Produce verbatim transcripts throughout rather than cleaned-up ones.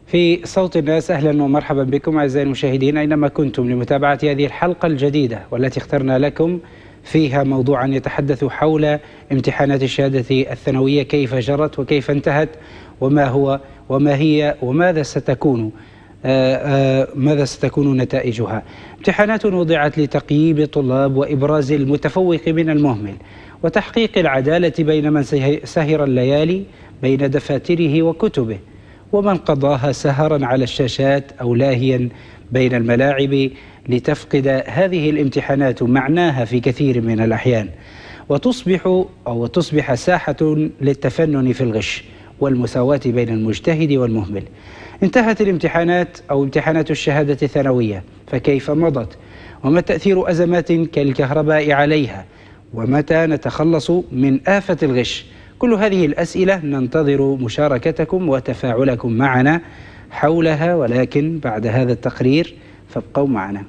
في صوت الناس. أهلا ومرحبا بكم أعزائي المشاهدين أينما كنتم لمتابعة هذه الحلقة الجديدة والتي اخترنا لكم فيها موضوعا يتحدث حول امتحانات الشهادة الثانوية، كيف جرت وكيف انتهت وما هو وما هي وماذا ستكون آآ آآ ماذا ستكون نتائجها. امتحانات وضعت لتقييم الطلاب وإبراز المتفوق من المهمل وتحقيق العدالة بين من سهر الليالي بين دفاتره وكتبه ومن قضاها سهرا على الشاشات أو لاهيا بين الملاعب، لتفقد هذه الامتحانات معناها في كثير من الأحيان وتصبح أو تصبح ساحة للتفنن في الغش والمساواة بين المجتهد والمهمل. انتهت الامتحانات أو امتحانات الشهادة الثانوية، فكيف مضت؟ وما تأثير أزمات كالكهرباء عليها؟ ومتى نتخلص من آفة الغش؟ كل هذه الأسئلة ننتظر مشاركتكم وتفاعلكم معنا حولها، ولكن بعد هذا التقرير فابقوا معنا.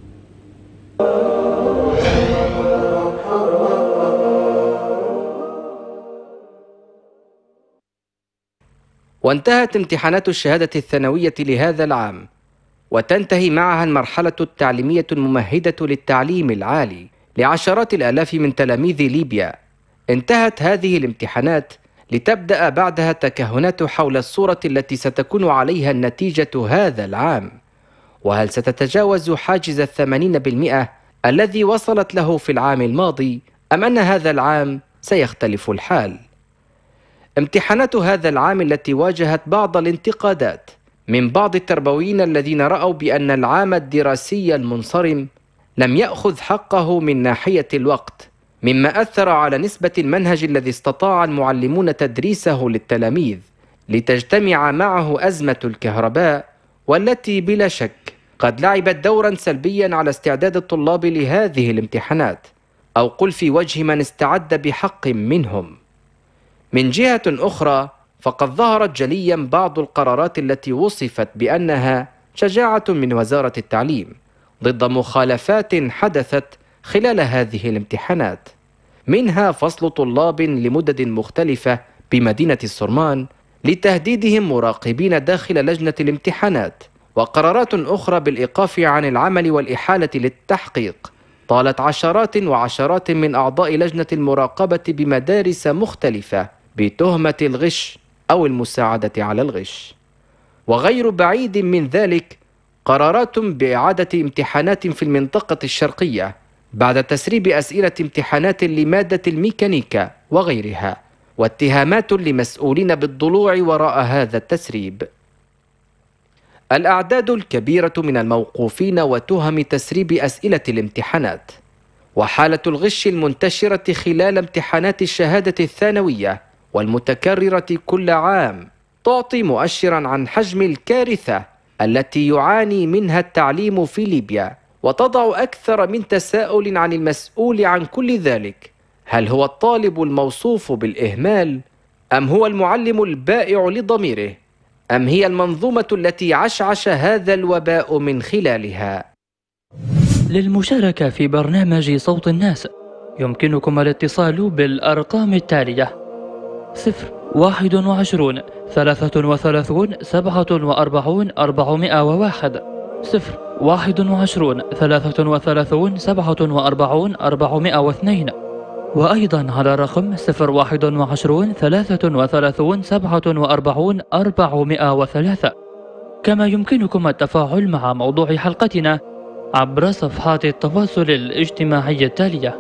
وانتهت امتحانات الشهادة الثانوية لهذا العام، وتنتهي معها المرحلة التعليمية الممهدة للتعليم العالي لعشرات الآلاف من تلاميذ ليبيا. انتهت هذه الامتحانات لتبدأ بعدها التكهنات حول الصورة التي ستكون عليها النتيجة هذا العام، وهل ستتجاوز حاجز الثمانين بالمئة الذي وصلت له في العام الماضي، أم أن هذا العام سيختلف الحال؟ امتحانات هذا العام التي واجهت بعض الانتقادات من بعض التربويين الذين رأوا بأن العام الدراسي المنصرم لم يأخذ حقه من ناحية الوقت، مما أثر على نسبة المنهج الذي استطاع المعلمون تدريسه للتلاميذ، لتجتمع معه أزمة الكهرباء والتي بلا شك قد لعبت دورا سلبيا على استعداد الطلاب لهذه الامتحانات، أو قل في وجه من استعد بحق منهم. من جهة أخرى فقد ظهرت جليا بعض القرارات التي وصفت بأنها شجاعة من وزارة التعليم ضد مخالفات حدثت خلال هذه الامتحانات، منها فصل طلاب لمدد مختلفة بمدينة الصرمان لتهديدهم مراقبين داخل لجنة الامتحانات، وقرارات أخرى بالإيقاف عن العمل والإحالة للتحقيق طالت عشرات وعشرات من أعضاء لجنة المراقبة بمدارس مختلفة بتهمة الغش أو المساعدة على الغش. وغير بعيد من ذلك قرارات بإعادة امتحانات في المنطقة الشرقية بعد تسريب أسئلة امتحانات لمادة الميكانيكا وغيرها، واتهامات لمسؤولين بالضلوع وراء هذا التسريب. الأعداد الكبيرة من الموقوفين وتهم تسريب أسئلة الامتحانات، وحالة الغش المنتشرة خلال امتحانات الشهادة الثانوية والمتكررة كل عام تعطي مؤشرا عن حجم الكارثة التي يعاني منها التعليم في ليبيا، وتضع أكثر من تساؤل عن المسؤول عن كل ذلك. هل هو الطالب الموصوف بالإهمال، أم هو المعلم البائع لضميره، أم هي المنظومة التي عشعش هذا الوباء من خلالها؟ للمشاركة في برنامج صوت الناس يمكنكم الاتصال بالأرقام التالية: صفر واحد وعشرون ثلاثة وثلاثون سبعة وأربعون أربعمائة وواحد، صفر واحد وعشرون ثلاثة وثلاثون سبعة وأربعون أربعمائة واثنين، وأيضا على رقم صفر واحد وعشرون ثلاثة وثلاثون سبعة وأربعون أربعمائة وثلاثة. كما يمكنكم التفاعل مع موضوع حلقتنا عبر صفحات التواصل الاجتماعي التالية.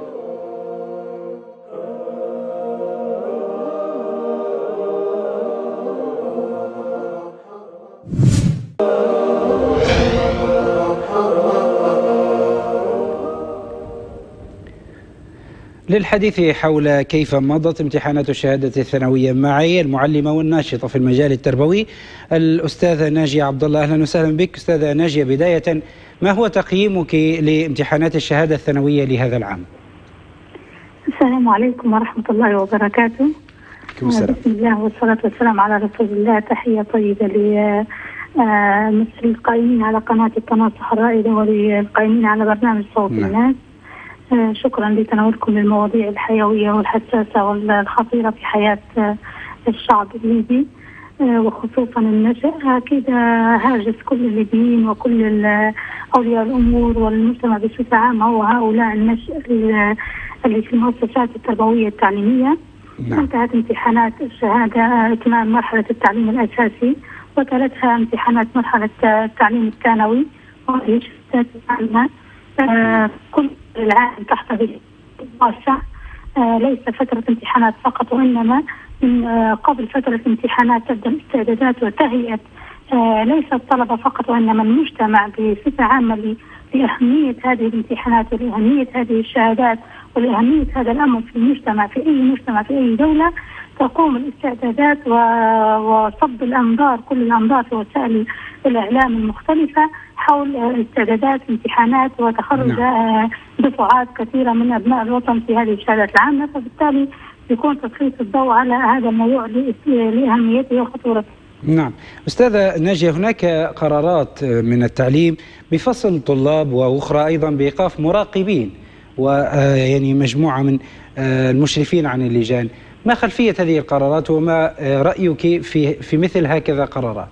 للحديث حول كيف مضت امتحانات الشهادة الثانوية معي المعلمة والناشطة في المجال التربوي الأستاذة ناجية عبد الله. أهلا وسهلا بك أستاذة ناجية. بداية، ما هو تقييمك لامتحانات الشهادة الثانوية لهذا العام؟ السلام عليكم ورحمة الله وبركاته. بسم الله والصلاة والسلام على رسول الله. تحية طيبة للقائمين على قناة التناصح الرائدة وللقائمين على برنامج صوت الناس. شكرا لتناولكم للمواضيع الحيوية والحساسة والخطيرة في حياة الشعب الليبي. وخصوصا النشأ. أكيد هاجس كل الليبيين وكل أولياء الأمور والمجتمع بصفة عامة هو هؤلاء النشأ اللي في المؤسسات التربوية التعليمية. نعم. انتهت امتحانات الشهادة إتمام مرحلة التعليم الأساسي وتلتها امتحانات مرحلة التعليم الثانوي وهي شهادات عامة. آه كل العام تحتضن واسع، آه ليس فترة امتحانات فقط وإنما من آه قبل فترة الامتحانات تبدأ الاستعدادات وتهيئة آه ليس الطلبة فقط وإنما المجتمع بصفة عامة لأهمية هذه الامتحانات ولأهمية هذه الشهادات ولأهمية هذا الأمر في المجتمع، في أي مجتمع في أي دولة. تقوم الاستعدادات وصب الأنظار كل الأنظار في وسائل الإعلام المختلفة حول استعدادات امتحانات وتخرج نعم. دفعات كثيرة من أبناء الوطن في هذه الشهادات العامة، فبالتالي يكون تسليط الضوء على هذا الموضوع لأهميته وخطورته. نعم أستاذة ناجية، هناك قرارات من التعليم بفصل طلاب وأخرى أيضا بإيقاف مراقبين ويعني مجموعة من المشرفين عن اللجان. ما خلفية هذه القرارات وما رأيك في في مثل هكذا قرارات؟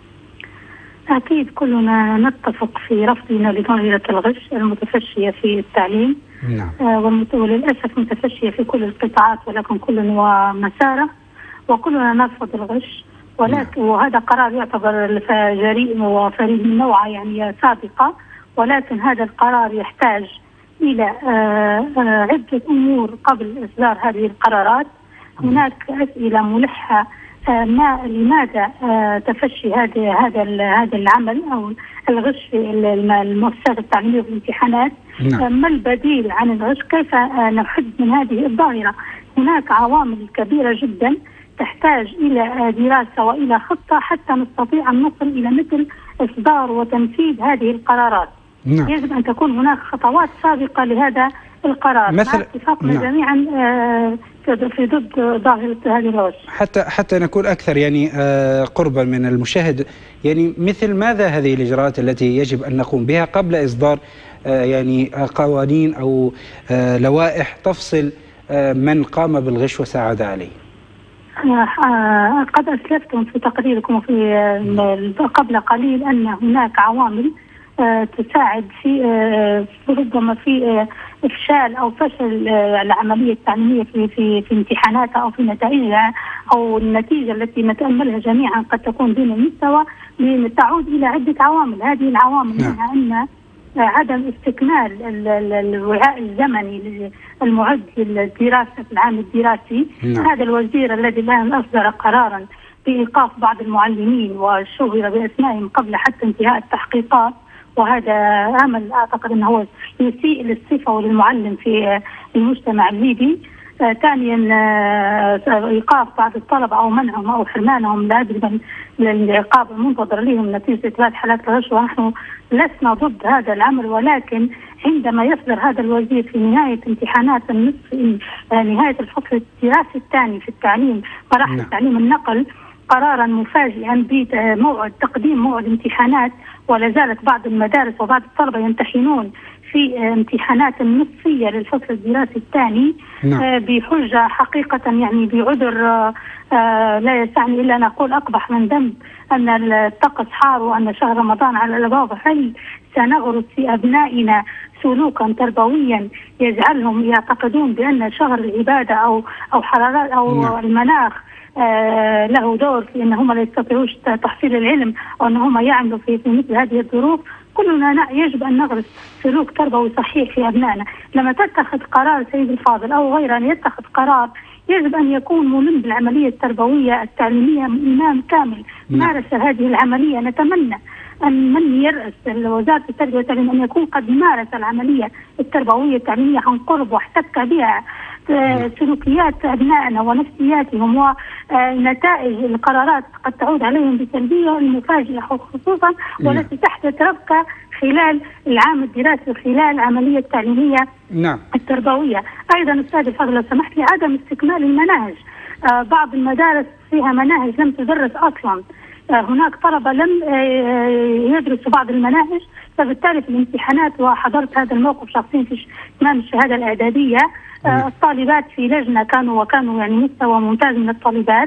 أكيد كلنا نتفق في رفضنا لظاهرة الغش المتفشية في التعليم. نعم. وللأسف متفشية في كل القطاعات ولكن كل ومساره، وكلنا نرفض الغش، ولكن وهذا قرار يعتبر جريء وفريد من نوعه يعني سابقة، ولكن هذا القرار يحتاج إلى عدة أمور قبل إصدار هذه القرارات. هناك أسئلة ملحة، ما لماذا تفشي هذا هذا هذا العمل أو الغش في المؤسسات التعليمية والامتحانات؟ ما البديل عن الغش؟ كيف نحد من هذه الظاهرة؟ هناك عوامل كبيرة جدا تحتاج إلى دراسة وإلى خطة حتى نستطيع أن نصل إلى مثل إصدار وتنفيذ هذه القرارات. نعم. يجب أن تكون هناك خطوات سابقة لهذا القرار مع اتفاقنا نعم. جميعا في ضد ظاهرة هذه الغش. حتى حتى نكون أكثر يعني قربا من المشاهد، يعني مثل ماذا هذه الإجراءات التي يجب أن نقوم بها قبل إصدار يعني قوانين أو لوائح تفصل من قام بالغش وساعد عليه؟ قد أسلفتم في تقريركم في قبل قليل أن هناك عوامل تساعد في ربما في إفشال أو فشل العملية التعليمية في في في امتحاناتها أو في نتائجها، أو النتيجة التي نتأملها جميعا قد تكون دون المستوى، تعود إلى عدة عوامل. هذه العوامل منها أن عدم استكمال الوعاء الزمني المعد للدراسة في العام الدراسي. نعم. هذا الوزير الذي الآن أصدر قرارا بإيقاف بعض المعلمين وشهر بأسمائهم قبل حتى انتهاء التحقيقات، وهذا عمل أعتقد أنه يسيء للصفة وللمعلم في المجتمع الليبي. آه ثانيا آه إيقاف بعض الطلبة أو منعهم أو حرمانهم لا أدري من العقاب المنتظر لهم نتيجة إثبات حالات الغش، ونحن لسنا ضد هذا العمل، ولكن عندما يصدر هذا الوزير في نهاية امتحانات النصف آه نهاية الفصل الدراسي الثاني في التعليم مراحل نعم. التعليم النقل قرارا مفاجئا بموعد تقديم موعد امتحانات، ولا زالت بعض المدارس وبعض الطلبة يمتحنون في امتحانات النصفية للفصل الدراسي الثاني. نعم. بحجة حقيقة يعني بعذر لا يسعني إلا أن أقول أقبح من ذنب أن الطقس حار وأن شهر رمضان على الأبواب. هل سنغرس في أبنائنا سلوكا تربويا يجعلهم يعتقدون بأن شهر العبادة أو أو حرارات أو نعم. المناخ آه له دور في أن هم لا يستطيعوش تحصيل العلم أو أن هم يعملوا في, في مثل هذه الظروف؟ كلنا يجب أن نغرس سلوك تربوي صحيح في أبنائنا. لما تتخذ قرار سيد الفاضل أو غيره أن يتخذ قرار يجب أن يكون ملم بالعملية التربوية التعليمية إمام كامل مارس هذه العملية. نتمنى أن من يرأس وزارة التربية والتعليم أن يكون قد مارس العملية التربوية التعليمية عن قرب واحتك بها سلوكيات أبنائنا ونفسياتهم، ونتائج القرارات قد تعود عليهم بسلبية المفاجئة خصوصا والتي تحدث ربكة خلال العام الدراسي خلال العملية التعليمية نعم. التربوية. أيضا أستاذ الفاضل لو سمحت لي عدم استكمال المناهج. آه بعض المدارس فيها مناهج لم تدرس أصلا، آه هناك طلبة لم آه يدرسوا بعض المناهج، فبالتالي في الامتحانات وحضرت هذا الموقف شخصيا في إتمام الشهادة الإعدادية. آه الطالبات في لجنة كانوا وكانوا يعني مستوى ممتاز من الطالبات،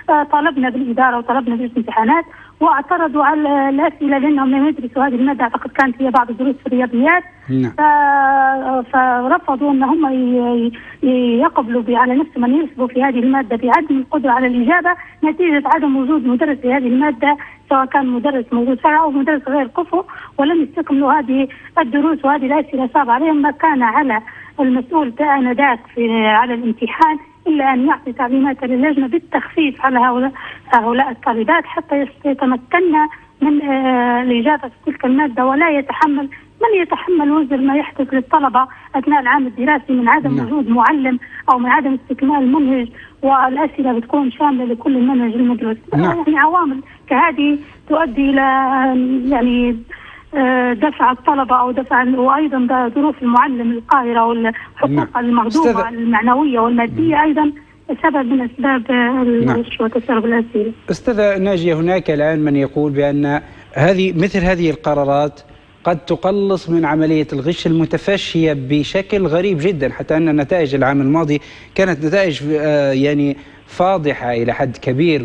طالبنا بالإدارة وطالبنا بالامتحانات واعترضوا على الأسئلة لأنهم لم يدرسوا هذه المادة. أعتقد كانت هي بعض الدروس في الرياضيات. نعم. فرفضوا أن هم يقبلوا على نفسهم أن ينسبوا في هذه المادة بعدم القدرة على الإجابة نتيجة عدم وجود مدرس لهذه المادة، سواء كان مدرس موجود فيها أو مدرس غير كفؤ، ولم يستكملوا هذه الدروس وهذه الأسئلة صعبة عليهم. ما كان على المسؤول آنذاك على الامتحان إلا أن يعطي تعليمات للجنة بالتخفيف على هؤلاء هؤلاء الطالبات حتى يتمكن من آه الإجابة في تلك المادة، ولا يتحمل من يتحمل وزر ما يحدث للطلبة أثناء العام الدراسي من عدم نعم. وجود معلم أو من عدم استكمال المنهج، والأسئلة بتكون شاملة لكل المنهج المدروس. نعم. يعني عوامل كهذه تؤدي إلى يعني دفع الطلبة أو دفع وأيضا ظروف المعلم القاهرة والحقوق نعم. المغضوبة المعنوية والمادية أيضا سبب من أسباب الغش وتسرب الأسئلة. أستاذة ناجية، هناك الآن من يقول بأن هذه مثل هذه القرارات قد تقلص من عملية الغش المتفشية بشكل غريب جدا، حتى أن نتائج العام الماضي كانت نتائج يعني فاضحة إلى حد كبير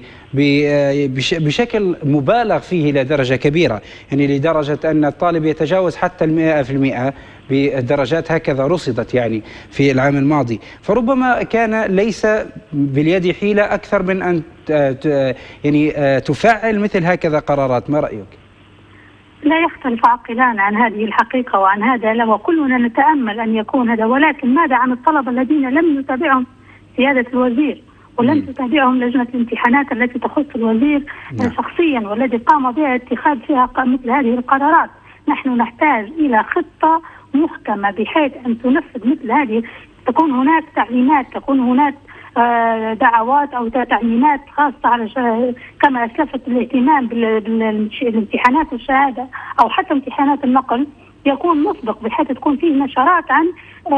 بشكل مبالغ فيه إلى درجة كبيرة، يعني لدرجة أن الطالب يتجاوز حتى المئة في المئة بالدرجات، هكذا رصدت يعني في العام الماضي. فربما كان ليس باليد حيلة أكثر من أن يعني تفعل مثل هكذا قرارات. ما رأيك؟ لا يختلف عقلان عن هذه الحقيقة وعن هذا، وكلنا نتأمل أن يكون هذا، ولكن ماذا عن الطلبة الذين لم يتابعهم سيادة الوزير ولم تتابعهم لجنة الامتحانات التي تخص الوزير نعم. شخصيا، والذي قام بها اتخاذ فيها مثل هذه القرارات؟ نحن نحتاج إلى خطة محكمة بحيث أن تنفذ مثل هذه، تكون هناك تعليمات، تكون هناك دعوات أو تعليمات خاصة على كما أسلفت الاهتمام بالامتحانات الشهادة أو حتى امتحانات النقل يكون مسبق، بحيث تكون فيه نشرات عن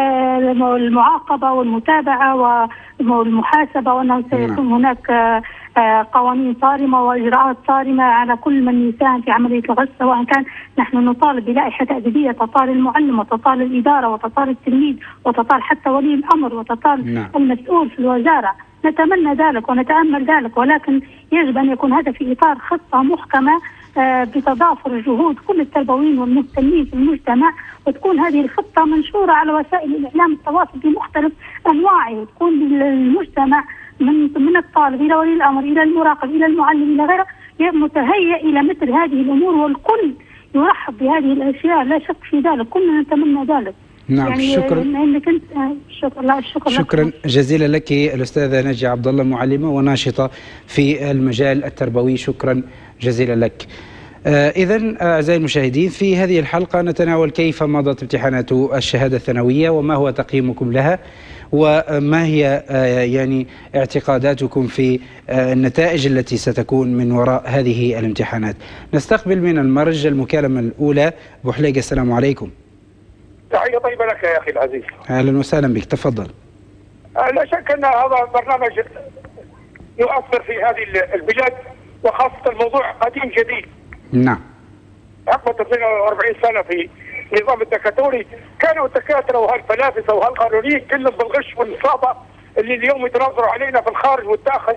المعاقبة والمتابعة والمحاسبة، وأنه سيكون هناك قوانين صارمة وإجراءات صارمة على كل من يساهم في عملية الغش، سواء كان نحن نطالب بلائحة تأديبية تطال المعلم وتطال الإدارة وتطال التلميذ وتطال حتى ولي الأمر وتطال نعم. المسؤول في الوزارة. نتمنى ذلك ونتأمل ذلك، ولكن يجب أن يكون هذا في إطار خطة محكمة بتضافر جهود كل التربويين والمهتمين في المجتمع، وتكون هذه الخطة منشورة على وسائل الإعلام التواصل بمختلف أنواعه، وتكون للمجتمع من من الطالب إلى ولي الأمر إلى المراقب إلى المعلم إلى غيره متهيئ إلى مثل هذه الأمور، والكل يرحب بهذه الأشياء لا شك في ذلك، كلنا نتمنى ذلك. نعم يعني شكرا انك انت شكرا شكرا, شكرا جزيلا لك الأستاذة ناجية عبد الله، معلمة وناشطة في المجال التربوي. شكرا جزيلا لك. آه إذا أعزائي المشاهدين، في هذه الحلقة نتناول كيف مضت امتحانات الشهادة الثانوية وما هو تقييمكم لها، وما هي آه يعني اعتقاداتكم في آه النتائج التي ستكون من وراء هذه الامتحانات. نستقبل من المرج المكالمة الأولى. أبو حليقة، السلام عليكم. تحية طيبة لك يا أخي العزيز. أهلا وسهلا بك، تفضل. لا شك أن هذا برنامج يؤثر في هذه البلاد، وخاصة الموضوع قديم جديد. نعم. عقبة اثنين وأربعين سنة في النظام الدكتاتوري كانوا الدكاترة وهالفلاسفة وهالقانونيين كلهم بالغش والنصابة اللي اليوم يتنظروا علينا في الخارج والداخل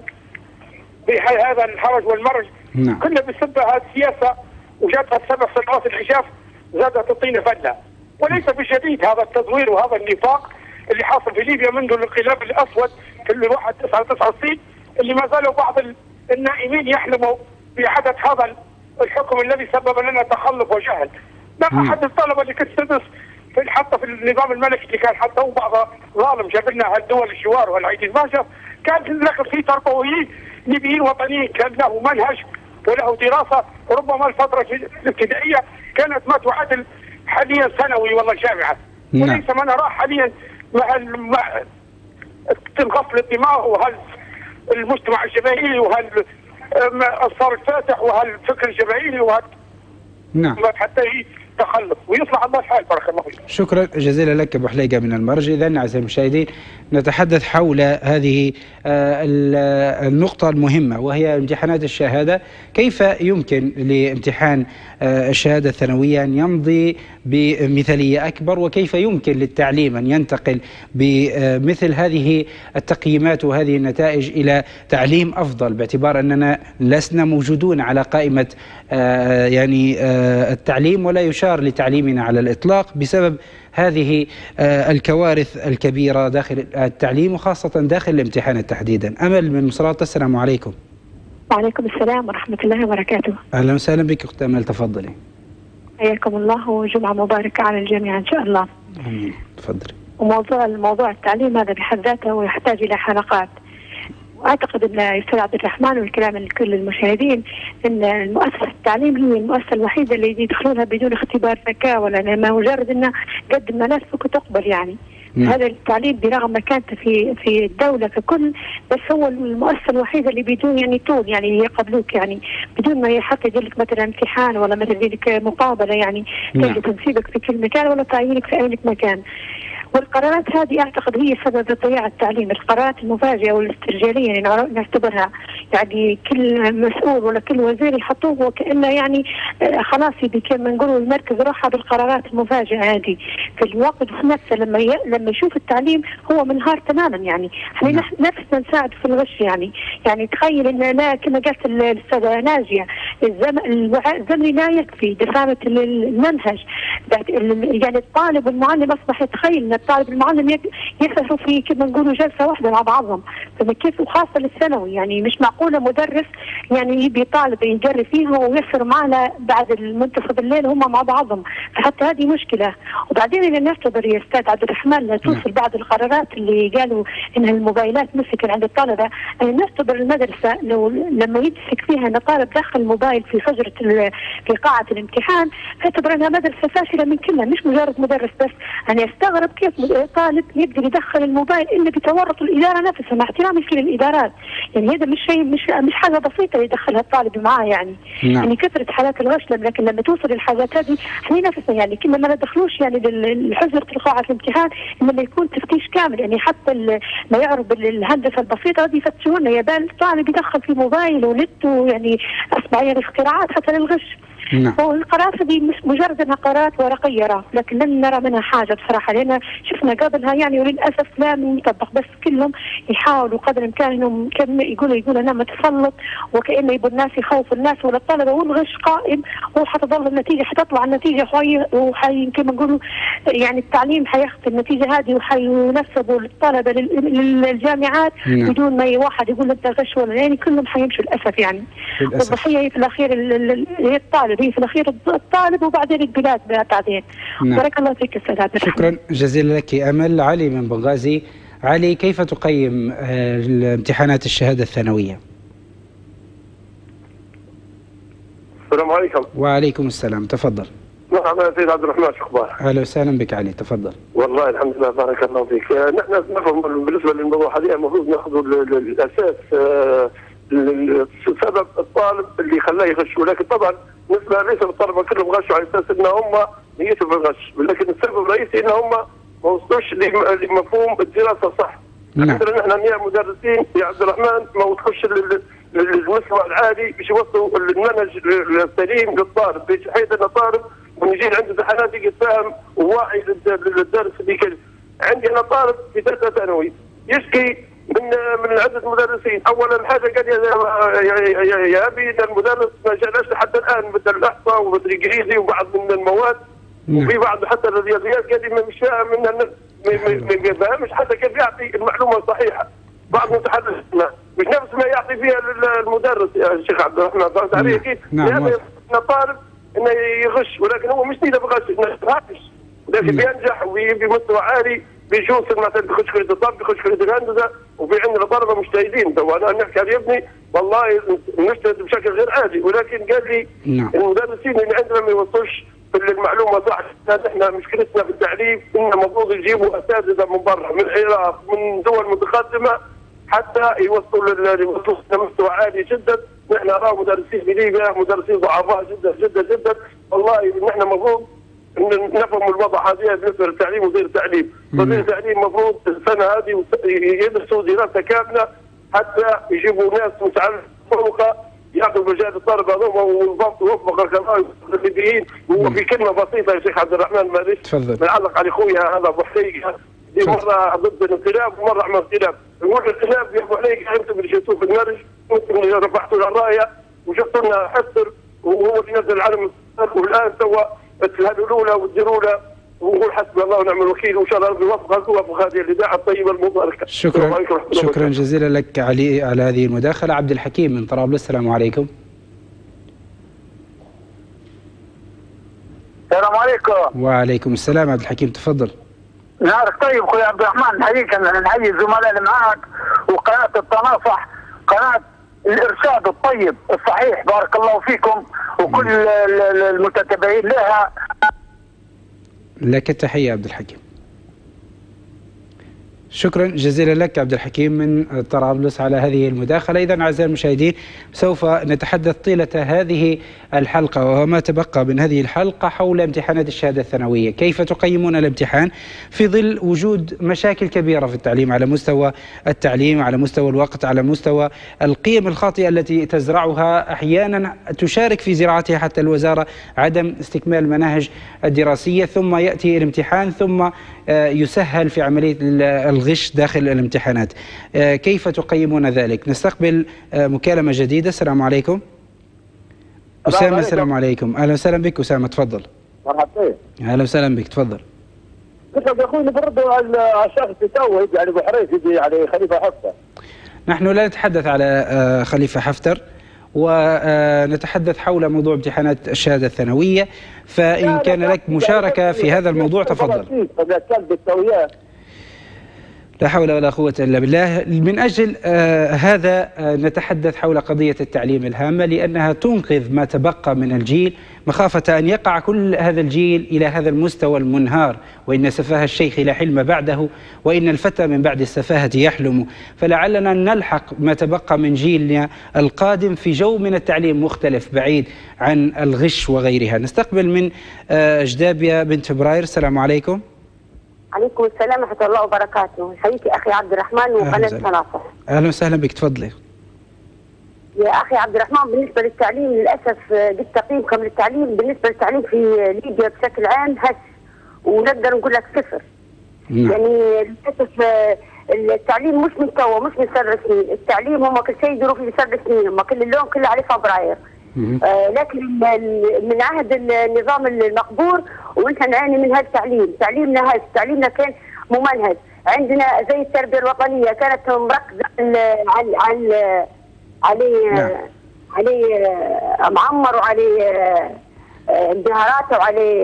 بهذا الحرج والمرج. نعم. كنا بسبب هذه السياسة وجاتها سبع سنوات الحجاف زادت الطين فلة، وليس بجديد هذا التزوير وهذا النفاق اللي حاصل في ليبيا منذ الانقلاب الاسود في الواحد تسعة تسعة وستين، اللي ما زالوا بعض النائمين يحلموا بإعادة هذا الحكم الذي سبب لنا تخلف وجهل. ما احد الطلبه اللي كنت تدرس في حتى في النظام الملكي اللي كان حتى هو بعض ظالم جاب لنا هالدول الجوار والعيدين ما شاف، كان لكن في تربويين ليبيين وطنيين كان له منهج وله دراسه، وربما الفتره الابتدائيه كانت ما تعادل حاليا ثانوي والله جامعه. وليس ما نراه حاليا مع غسل الدماغ وهل المجتمع الجماهيري وهل الصار الفاتح وهالفكر الجماهيري وهل نعم حتى التخلص ويصلح الله الحال. بارك الله فيك. شكرا جزيلا لك ابو حليقه من المرج. اذا اعزائي المشاهدين نتحدث حول هذه النقطه المهمه وهي امتحانات الشهاده. كيف يمكن لامتحان الشهاده الثانويه ان يمضي بمثاليه اكبر، وكيف يمكن للتعليم ان ينتقل بمثل هذه التقييمات وهذه النتائج الى تعليم افضل، باعتبار اننا لسنا موجودون على قائمه يعني التعليم ولا يشار لتعليمنا على الإطلاق بسبب هذه الكوارث الكبيرة داخل التعليم وخاصة داخل الامتحانات تحديدا. أمل من مصرات، السلام عليكم. وعليكم السلام ورحمة الله وبركاته. أهلا وسهلا بك أخت أمل، تفضلي. حياكم الله وجمعة مباركة على الجميع إن شاء الله. آمين، تفضلي. وموضوع الموضوع التعليم هذا بحد ذاته ويحتاج إلى حلقات. واعتقد ان استاذ عبد الرحمن والكلام لكل المشاهدين ان المؤسسه التعليم هي المؤسسه الوحيده اللي يدخلونها بدون اختبار ذكاء ولا ما مجرد انه قدم ملفك وتقبل يعني. نعم. هذا التعليم برغم مكانته في في الدوله ككل، بس هو المؤسسه الوحيده اللي بدون يعني طول يعني يقبلوك يعني بدون ما حتى يجي لك مثلا امتحان ولا مثلا يجي لك مقابله يعني. نعم. تنسيبك في كل مكان ولا تعيينك في اي مكان. والقرارات هذه اعتقد هي سبب ضياع التعليم، القرارات المفاجئه والاسترجاليه يعني نعتبرها يعني كل مسؤول ولا كل وزير يحطوه وكانه يعني خلاص كما نقولوا المركز روحها بالقرارات المفاجئه هذه. في الوقت نفسه لما ي... لما يشوف التعليم هو منهار تماما يعني. احنا نحن نفسنا نساعد في الغش يعني. يعني تخيل ان لا كما قالت الاستاذه ناجيه الزمن الوعاء الزمني لا يكفي دفامه المنهج. يعني الطالب والمعلم اصبح يتخيل الطالب المعلم يفرحوا في كما نقولوا جلسه واحده مع بعضهم، فكيف وخاصه للثانوي يعني مش معقوله مدرس يعني يبي طالب يجري فيها ويسر معنا بعد المنتصف الليل هم مع بعضهم، فحتى هذه مشكله. وبعدين اذا نعتبر يا استاذ عبد الرحمن لا توصل بعض القرارات اللي قالوا ان الموبايلات مسكت عند الطلبه، يعني نعتبر المدرسه لو لما يمسك فيها ان طالب دخل الموبايل في شجره في قاعه الامتحان اعتبر انها مدرسه فاشله من كلها مش مجرد مدرس بس. انا استغرب كيف طالب يقدر يدخل الموبايل الا بتورط الاداره نفسها مع احترامي في الادارات، يعني هذا مش شيء مش مش حاجه بسيطه يدخلها الطالب معاه يعني. نعم. يعني كثره حالات الغش، لكن لما توصل الحاجات هذه احنا نفسنا يعني كنا ما ندخلوش يعني للحجر قاعه الامتحان انما يكون تفتيش كامل يعني حتى ما يعرف بالهندسه البسيطه هذه يفتشونا يا بال الطالب يدخل في موبايل ونت ويعني اسمع يعني اختراعات حتى للغش. نعم. والقرارات هذه مش مجرد انها قرارات ورقيه لكن لن نرى منها حاجه بصراحه، لان شفنا قبلها يعني وللاسف لا يطبق، بس كلهم يحاولوا قدر الامكان انهم كم يقولوا يقولوا انا متسلط وكانه يبغوا الناس يخوفوا الناس ولا الطلبه والغش قائم وحتظل النتيجه حتطلع النتيجه وحي كما نقولوا يعني التعليم حياخذ النتيجه هذه وحينسبوا الطلبه للجامعات. نعم. بدون ما واحد يقول انت غش ولا يعني كلهم حيمشوا للاسف يعني. والضحيه هي في الاخير هي الطالب، هي في الاخير الطالب وبعدين البلاد بعدين. نعم. بارك الله فيك استاذ عبد الرحمن. شكرا جزيلا لك امل. علي من بنغازي. علي، كيف تقيم امتحانات الشهاده الثانويه؟ السلام عليكم. وعليكم السلام، تفضل. مرحبا يا سيد عبد الرحمن، شو اخبارك؟ اهلا وسهلا بك علي، تفضل. والله الحمد لله بارك الله فيك. نحن نفهم بالنسبه للموضوع حاليا المفروض ناخذ الاساس سبب الطالب اللي خلاه يغش، ولكن طبعا بالنسبه ليس الطلبه كلهم غشوا على اساس ان هم نيتهم في الغش، ولكن السبب الرئيسي ان هم ما وصلوش لمفهوم الدراسه صح. نعم. مثلا نحن مية مدرسين يا عبد الرحمن ما وصلوش للمستوى العالي باش يوصلوا المنهج السليم للطالب، بحيث ان الطالب من يجي عنده امتحانات يتفاهم وواعي للدرس اللي كان. عندي انا طالب في ثالثه ثانوي يشكي من من عده مدرسين. اولا حاجه قال يا يا يا ابي المدرس ما جاش لحتى الان مثل الاحصاء ومثل الانجليزي وبعض من المواد. نعم. وفي بعض حتى الرياضيات قال لي مش فاهم منها ما فاهمش حتى كيف يعطي المعلومه الصحيحه. بعض المتحدثين مش نفس ما يعطي فيها المدرس يا شيخ عبد الرحمن، فهمت علي كيف؟ لهذا الطالب انه يغش، ولكن هو مش نيته بغش انه يغش، لكن بينجح وبمستوى عالي بيشوف مثلا بيخش كليه الطب بيخش كليه الهندسه. وفي عندنا طلبه مجتهدين، تو انا نحكي على ابني والله مجتهد بشكل غير عادي، ولكن قال لي نعم. المدرسين اللي عندنا ما يوصلوش المعلومه صح. احنا مشكلتنا في التعليم ان المفروض يجيبوا اساتذه من برا من العراق من دول متقدمه حتى يوصلوا يوصلوا لمستوى عالي جدا. نحن نرى مدرسين في ليبيا مدرسين ضعفاء جدا جدا جدا. والله نحن المفروض نفهم الوضع هذه بالنسبه للتعليم وزير التعليم، وزير التعليم المفروض السنه هذه يدرسوا دراسه كامله حتى يجيبوا ناس متعلمه ياخذوا مجال الطلبه هذوما ووفق القضاء الليبيين. وفي كلمه بسيطه يا شيخ عبد الرحمن معلش نعلق على خويا هذا ابو حليقه، دي مره ضد الانقلاب ومره مع الانقلاب. نقول الانقلاب يا ابو حليقه انتم اللي شفتوه في المرج، انتم اللي رفعتوا الرايه وشفتوا لنا حسر وهو اللي نزل العلم، والان سوى تهدوا الاولى وتديروا له، ونقول حسبي الله ونعم الوكيل، وان شاء الله ربي يوفقك ويوفق هذه الاذاعه الطيبه المباركه. شكرا شكرا جزيلا لك علي على هذه المداخله. عبد الحكيم من طرابلس، السلام عليكم. السلام عليكم. وعليكم السلام. عبد الحكيم تفضل. نهارك طيب اخوي عبد الرحمن، نحييك نحيي الزملاء اللي معاك وقناه التناصح، قناه الارشاد الطيب الصحيح، بارك الله فيكم وكل المتتبعين لها. لك التحيه عبد الحكيم. شكرا جزيلا لك عبد الحكيم من طرابلس على هذه المداخلة. إذا أعزائي المشاهدين سوف نتحدث طيلة هذه الحلقة وما تبقى من هذه الحلقة حول امتحانات الشهادة الثانوية. كيف تقيمون الامتحان في ظل وجود مشاكل كبيرة في التعليم على مستوى التعليم، على مستوى الوقت، على مستوى القيم الخاطئة التي تزرعها أحيانا تشارك في زراعتها حتى الوزارة عدم استكمال المناهج الدراسية، ثم يأتي الامتحان ثم يسهل في عملية الغش داخل الامتحانات. كيف تقيمون ذلك؟ نستقبل مكالمة جديدة. السلام عليكم. أسامة، السلام عليكم. أهلا وسهلا بك أسامة، تفضل. مرحبا. أهلا وسهلا بك، تفضل. كيف يا أخوي برضه على الشخص يتوج يعني أبو حريث يجي يعني خليفة حفتر. نحن لا نتحدث على خليفة حفتر، ونتحدث حول موضوع امتحانات الشهادة الثانوية، فإن كان لك مشاركة في هذا الموضوع تفضل. لا حول ولا قوة إلا بالله. من أجل آه هذا آه نتحدث حول قضية التعليم الهامة، لأنها تنقذ ما تبقى من الجيل مخافة أن يقع كل هذا الجيل إلى هذا المستوى المنهار. وإن سفاه الشيخ لا حلم بعده، وإن الفتى من بعد السفاهة يحلم. فلعلنا نلحق ما تبقى من جيلنا القادم في جو من التعليم مختلف بعيد عن الغش وغيرها. نستقبل من آه جدابية بنت فبراير. السلام عليكم. عليكم السلام ورحمة الله وبركاته. حييك أخي عبد الرحمن وقناة التناصح. أهلا وسهلا بك، تفضلي. يا أخي عبد الرحمن، بالنسبة للتعليم للأسف قد تقييمكم للتعليم بالنسبة للتعليم في ليبيا بشكل عام هش، ونقدر نقول لك صفر. نعم. يعني للأسف التعليم مش من توا، مش من سبع سنين، التعليم هم كل شيء يديروا فيه سبع سنين، هم كل اللون كله عليه فبراير. آه لكن من عهد النظام المقبور ونحن نعاني من هذا التعليم، تعليمنا هذا تعليمنا كان ممنهج، عندنا زي التربيه الوطنيه كانت مركزه على على عليه عليه معمر وعليه انبهارات وعليه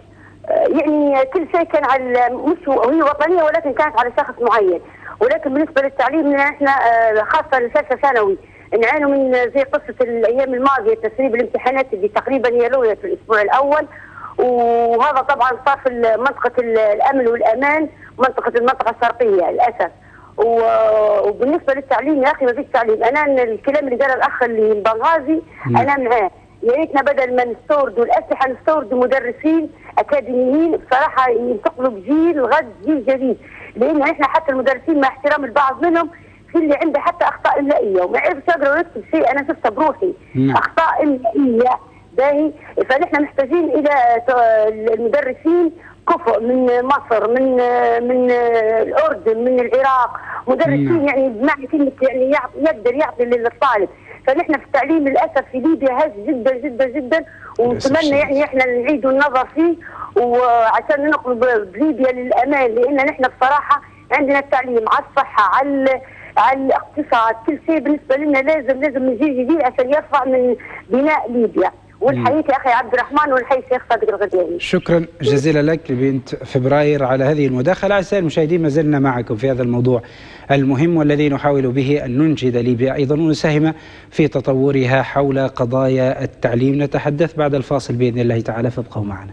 يعني كل شيء كان على مش هي وطنيه ولكن كانت على شخص معين. ولكن بالنسبه للتعليم احنا خاصه لثالثه ثانوي نعانوا من زي قصه الايام الماضيه تسريب الامتحانات اللي تقريبا هي لوية في الاسبوع الاول، وهذا طبعا صار في منطقه الامن والامان، منطقه المنطقه الشرقيه للاسف. وبالنسبه للتعليم يا اخي ما فيش تعليم. انا الكلام اللي قال الاخ اللي البنغازي انا معاه، يا ريتنا بدل ما نستوردوا الاسلحه نستوردوا مدرسين اكاديميين بصراحه ينتقلوا بجيل غد جيل جديد، لان احنا حتى المدرسين مع احترام البعض منهم في اللي عنده حتى اخطاء املائيه وما يعرفش يقرا ويكتب شيء، انا شفتها بروحي. مم. اخطاء املائيه باهي، فنحن محتاجين الى المدرسين كفؤ من مصر، من من الاردن، من العراق، مدرسين مم. يعني بمعنى كلمه يعني يقدر يعطي للطالب. فنحن في التعليم للاسف في ليبيا هز جدا جدا جدا، ونتمنى يعني احنا نعيد النظر فيه وعشان ننقل بليبيا للامان، لان نحن بصراحه عندنا التعليم على الصحه على على الاقتصاد كل شيء بالنسبه لنا لازم لازم نجي جديد عشان يرفع من بناء ليبيا. ونحييك يا اخي عبد الرحمن ونحيي الشيخ صادق الغدياني. شكرا جزيلا لك لبنت فبراير على هذه المداخله. اعزائي المشاهدين ما زلنا معكم في هذا الموضوع المهم والذي نحاول به ان ننجد ليبيا ايضا ونساهم في تطورها حول قضايا التعليم. نتحدث بعد الفاصل باذن الله تعالى، فابقوا معنا.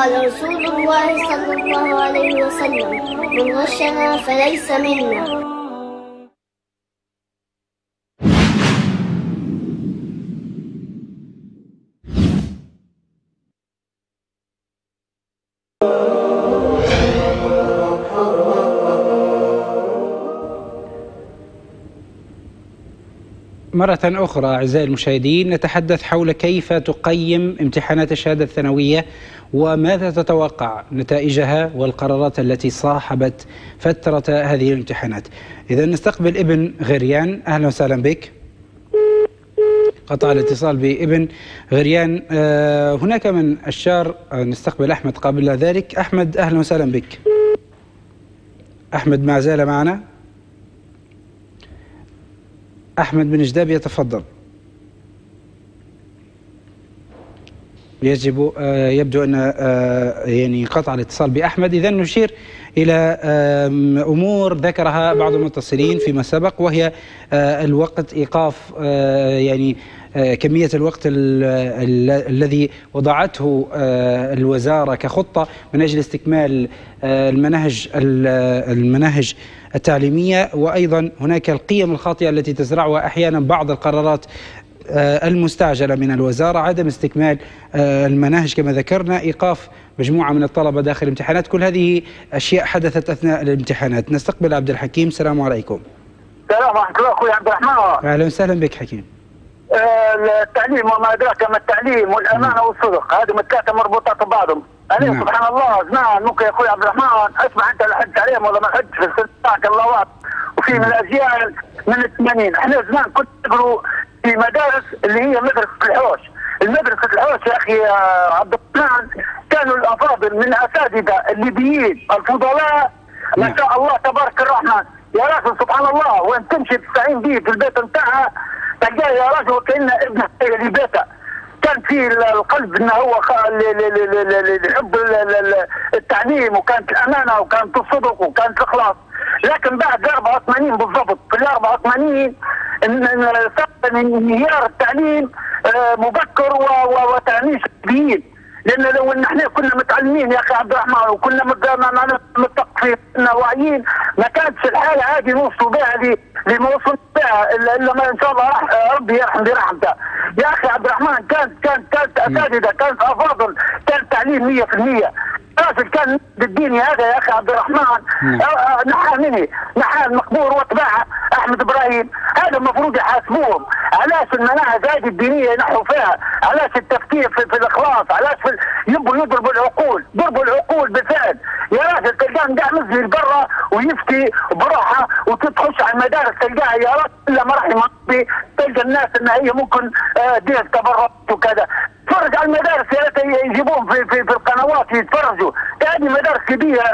قال رسول الله صلى الله عليه وسلم: من غشنا فليس منا. مرة أخرى أعزائي المشاهدين نتحدث حول كيف تقيم امتحانات الشهادة الثانوية وماذا تتوقع نتائجها والقرارات التي صاحبت فترة هذه الامتحانات. إذا نستقبل ابن غريان. أهلا وسهلا بك. قطع الاتصال بابن غريان. آه هناك من الشار نستقبل أحمد قبل ذلك. أحمد أهلا وسهلا بك. أحمد ما زال معنا. أحمد بن جداب يتفضل. يجب آه يبدو أن آه يعني قطع الاتصال بأحمد. إذن نشير إلى آه أمور ذكرها بعض المتصلين فيما سبق، وهي آه الوقت، إيقاف آه يعني آه كمية الوقت الذي وضعته آه الوزارة كخطة من أجل استكمال آه المناهج المناهج التعليمية، وأيضا هناك القيم الخاطئة التي تزرعها أحيانا بعض القرارات المستعجلة من الوزارة، عدم استكمال المناهج كما ذكرنا، إيقاف مجموعة من الطلبة داخل الامتحانات. كل هذه أشياء حدثت أثناء الامتحانات. نستقبل عبد الحكيم. السلام عليكم. السلام ورحمة الله أخوي عبد الرحمن. أهلا وسهلا بك حكيم. التعليم وما أدراك ما التعليم والأمانة م. والصدق، هذه الثلاثة مربوطات ببعضهم. أنا نعم. سبحان الله زمان ممكن يا أخوي عبد الرحمن أسمع أنت لا حدت عليهم ولا ما حدت في السنة الله، وفي من الأجيال من الثمانين. احنا زمان كنت نقروا في مدارس اللي هي مدرسة الحوش. المدرسة الحوش يا أخي عبد الرحمن كانوا الأفاضل من الأساتذة الليبيين الفضلاء ما شاء الله تبارك الرحمن. يا راجل سبحان الله وين تمشي تستعين به في البيت نتاعها تلقاه يا راجل وكأنه ابنه لبيته. كان في القلب انه هو يحب التعليم، وكانت الامانه وكانت الصدق وكانت الاخلاص. لكن بعد أربعة وثمانين بالضبط، في ال أربعة وثمانين صار انهيار التعليم مبكر وتعنيف كبير. لان لو ان احنا كنا متعلمين يا اخي عبد الرحمن وكنا متثقفين واعيين ما كانتش الحاله هذه نوصلوا بها لما وصلنا بها الا ما ان شاء الله راح ربي يرحم برحمته. يا اخي عبد الرحمن كانت كانت كانت اساتذه، كانت افاضل، كان تعليم مية في المية. راجل كان الديني هذا يا اخي عبد الرحمن نحى مني نحى المقبور واتباعه احمد ابراهيم، هذا المفروض يحاسبوهم. علاش المناهج هذه الدينيه ينحوا فيها؟ علاش التفكير في, في الاخلاص؟ علاش في يبوا يضربوا العقول؟ ضربوا العقول بالفعل. يا راجل تلقاه قاعد منزل برا ويفتي بروحه وتخش على المدارس تلقاها يا راجل الا ما رحم ربي، تلقى الناس ان هي ممكن دير تبرع وكذا. تفرج على المدارس يا ريت يجيبوهم في, في, في القنوات يتفرجوا. هذه مدارس كبيره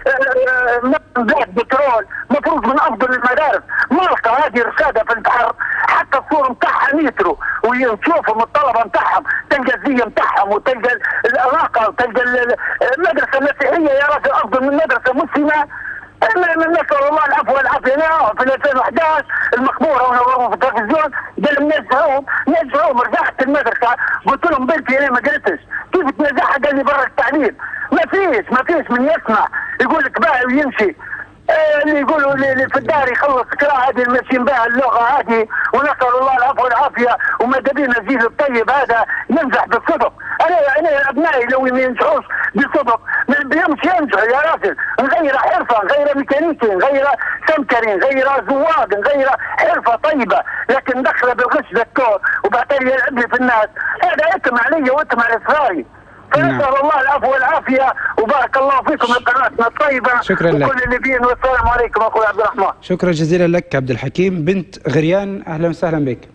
بلاد بترول مفروض من افضل المدارس. مالقه هذه رشاده في البحر، حتى الصور نتاعها مترو ويشوفهم الطلبه نتاعهم، تلقى الزي نتاعهم وتلقى الاناقه وتلقى المدرسه المسيحيه يا راجل افضل من مدرسه مسلمه. نسال الله العفو والعافيه. انا في ألفين وأحد عشر المقبوره وانا في التلفزيون قال نزعوهم نزعوهم. رجعت المدرسه قلت لهم بنتي انا ما قلتش كيف تنزعها؟ قال لي برا التعليم. ما فيش ما فيش من يسمع يقول لك باهي ويمشي. آه اللي يقولوا اللي في الدار يخلص قراءة هذه الماشيين بها اللغه هذه، ونسال الله العفو والعافيه. وماذا بينا الجيل الطيب هذا ينجح بالصدق. انا انا ابنائي لو ما ينجحوش بالصدق ما بيمشي ينجحوا يا راجل. نغير حرفه، نغير ميكانيكي، نغير سمكري، نغير زواج، نغير حرفه طيبه، لكن ندخله بالغش دكتور وبعدين يلعب لي في الناس. هذا اثم علي واثم على اصراري. فنسال الله العفو والعافيه وبارك الله فيكم قناتنا الطيبه. شكرا لك. وكل اللي بين والسلام عليكم اخوي عبد الرحمن. شكرا جزيلا لك عبد الحكيم. بنت غريان اهلا وسهلا بك.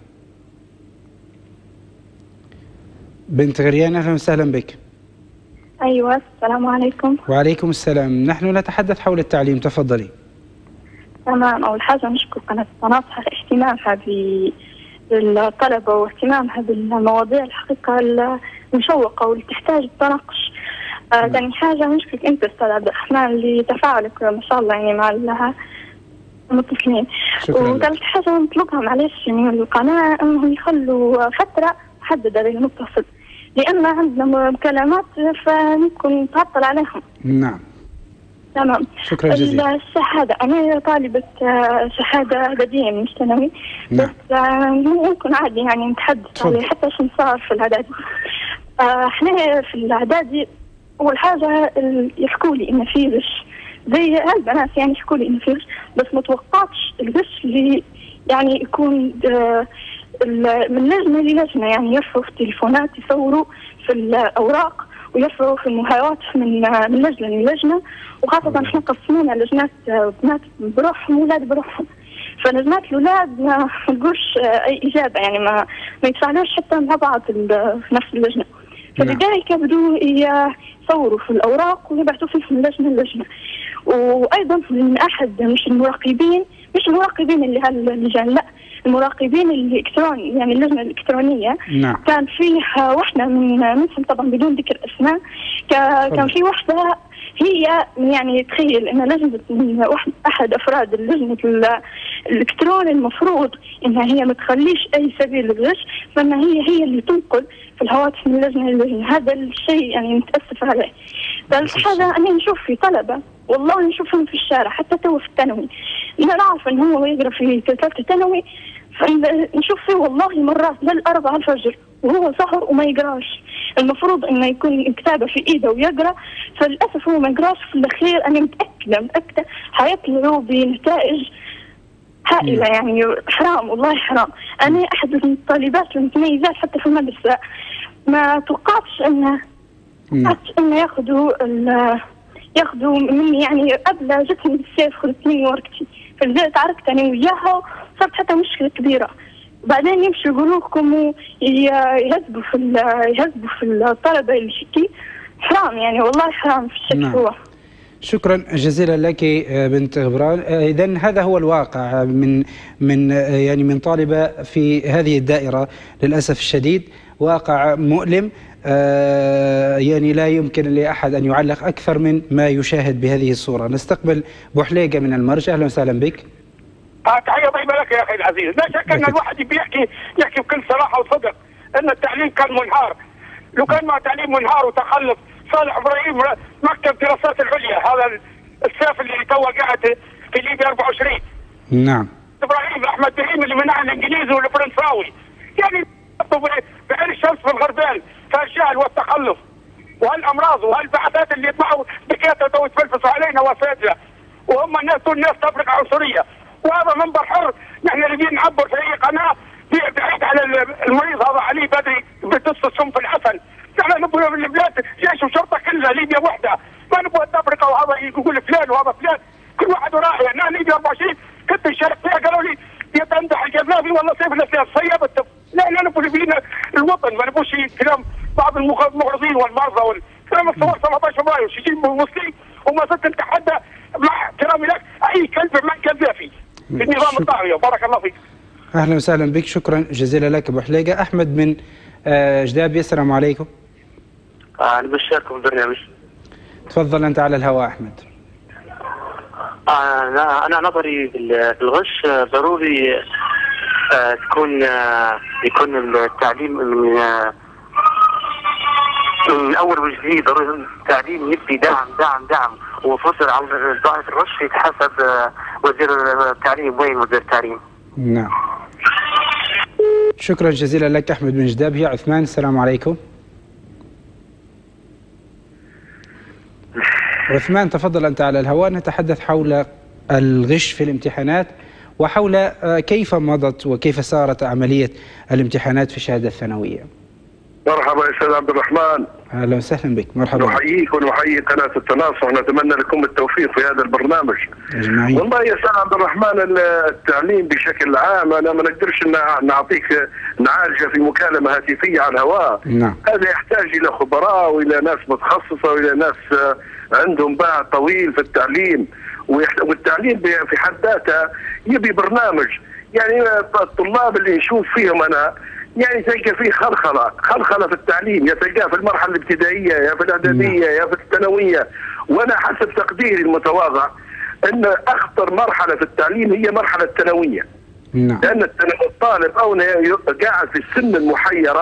بنت غريان اهلا وسهلا بك. ايوه السلام عليكم. وعليكم السلام. نحن نتحدث حول التعليم، تفضلي. تمام. اول حاجه نشكر قناه التناصح على اهتمامها بالطلبه واهتمامها بالمواضيع الحقيقه المشوقه واللي تحتاج التناقش. آه ثاني حاجه نشكرك انت استاذ عبد الرحمن لتفاعلك ما شاء الله يعني مع المتصلين. وثالث حاجه نطلبها معلش من القناه انهم يخلوا فتره محدده للمتصل، لأن عندنا مكالمات فممكن نتعطل عليهم. نعم. تمام. شكرا جزيلا. الشهادة أنا طالبة شهادة إعدادية من الثانوي. نعم. بس ممكن عادي يعني نتحدث عليه حتى شو صار في الإعدادي. احنا في الإعدادي أول حاجة يحكوا لي إن في غش زي البنات يعني يحكوا لي إن في غش، بس ما توقعتش الغش اللي يعني يكون من لجنة للجنة، يعني يرفعوا في التليفونات يصوروا في الأوراق ويرفعوا في المهاواتف من من لجنة للجنة، وخاصة احنا قسمونا لجنات بنات بروحهم وولاد بروحهم، فلجنات الأولاد ما نلقوش أي إجابة يعني ما ما يتفاعلوش حتى مع بعض في نفس اللجنة، فلذلك بدوا يصوروا في الأوراق ويبعثوا فيه من لجنة للجنة. وأيضا من أحد مش المراقبين مش المراقبين اللي هاللجان، لا المراقبين الالكتروني يعني اللجنه الالكترونيه. نعم. كان فيه وحده من منهم طبعا بدون ذكر اسماء، كان في وحده هي يعني تخيل ان لجنه من احد افراد اللجنه الالكتروني المفروض انها هي ما تخليش اي سبيل للغش، فان هي هي اللي تنقل في الهواتف من لجنه للجنه. هذا الشيء يعني نتاسف عليه. ثالث حاجه انا نشوف في طلبه والله نشوفهم في الشارع حتى تو في الثانوي، انا نعرف ان هو يقرا في ثالثه ثانوي، فنشوف فيه والله مرات للأربعة الفجر وهو سهر وما يقراش، المفروض انه يكون كتابه في ايده ويقرا، فللاسف هو ما يقراش. في الاخير انا متاكده متاكده حيطلعوا بنتائج هائله يعني حرام والله حرام. انا احد الطالبات المتميزات حتى في المدرسه، ما توقعتش انه توقعتش انه ياخذوا ياخذوا مني يعني قبل جتني بالسيف خذت مني ورقتي، فلذلك تعركت انا وياها صارت حتى مشكله كبيره. بعدين يمشوا يقولوا لكم يهذبوا في يهذبوا في الطلبه اللي شكي، حرام يعني والله حرام في الشك. نعم. هو شكرا جزيلا لك بنت غبران. اذا هذا هو الواقع من من يعني من طالبه في هذه الدائره للاسف الشديد، واقع مؤلم آه يعني لا يمكن لأحد أن يعلق أكثر من ما يشاهد بهذه الصورة. نستقبل بوحليقة من المرج. أهلا وسهلا بك. آه تحية طيبة لك يا أخي العزيز. لا شك أن الواحد بيحكي يحكي بكل صراحة وصدق أن التعليم كان منهار. لو كان ما تعليم منهار وتخلف صالح إبراهيم مكتب دراسات العليا، هذا السيف اللي تو قاعد في ليبيا أربعة وعشرين. نعم. إبراهيم أحمد دريم اللي منع الإنجليزي والفرنساوي، يعني بعين الشمس في الغربال فالجهل والتخلف وهالامراض وهالبعثات اللي يطلعوا بكيتة ويتفلفصوا علينا واساتذه، وهم الناس دول ناس تفرق عنصريه، وهذا منبر حر نحن نبي نعبر في اي قناه بعيد على المريض هذا علي بدري بتص السم في العسل. نحن نبغى من البلاد جيش وشرطه كلها ليبيا وحده، ما نبغى تفرقه وهذا يقول فلان وهذا فلان، كل واحد راعي. انا ليبيا أربعة وعشرين كنت نشارك فيها قالوا لي يتمدح الجزافي والله سيف الاسياس صيبت. لا لا نبغى نبينا الوطن، ما نبغوش كلام بعض المغرضين والمرضى والكلام الصور سبعة عشر فبراير شيء مسلم وما زلت نتحدى مع احترامي لك اي كلب من قذافي في النظام الطاغيه. بارك الله فيك. اهلا وسهلا بك، شكرا جزيلا لك ابو حليقه. احمد من جدابي، السلام عليكم. انا بشارككم البرنامج. تفضل انت على الهواء احمد. انا انا نظري في الغش ضروري آه تكون آه يكون التعليم من آه من اول وجديد. ضروري التعليم يبدي دعم دعم دعم وفصل عن ظاهره الغش يتحسب آه وزير التعليم. وين وزير التعليم؟ نعم. شكرا جزيلا لك احمد من جدابي. عثمان، السلام عليكم. عثمان تفضل انت على الهواء. نتحدث حول الغش في الامتحانات وحول كيف مضت وكيف سارت عملية الامتحانات في الشهادة الثانوية. مرحبا يا استاذ عبد الرحمن. اهلا وسهلا بك. مرحبا. نحييك ونحيي قناة التناصح ونتمنى لكم التوفيق في هذا البرنامج. أجمعين. والله يا استاذ عبد الرحمن التعليم بشكل عام انا ما نقدرش نعطيك نعالجه في مكالمة هاتفية على الهواء. نعم. هذا يحتاج الى خبراء والى ناس متخصصة والى ناس عندهم باع طويل في التعليم، والتعليم في حد ذاته يبي برنامج. يعني الطلاب اللي نشوف فيهم انا يعني تلقى فيه خلخله خلخله في التعليم، يا تلقاه في المرحله الابتدائيه يا في الاعداديه يا في الثانويه. وانا حسب تقديري المتواضع ان اخطر مرحله في التعليم هي مرحله الثانويه. نعم. لان الطالب او قاعد في السن المحيره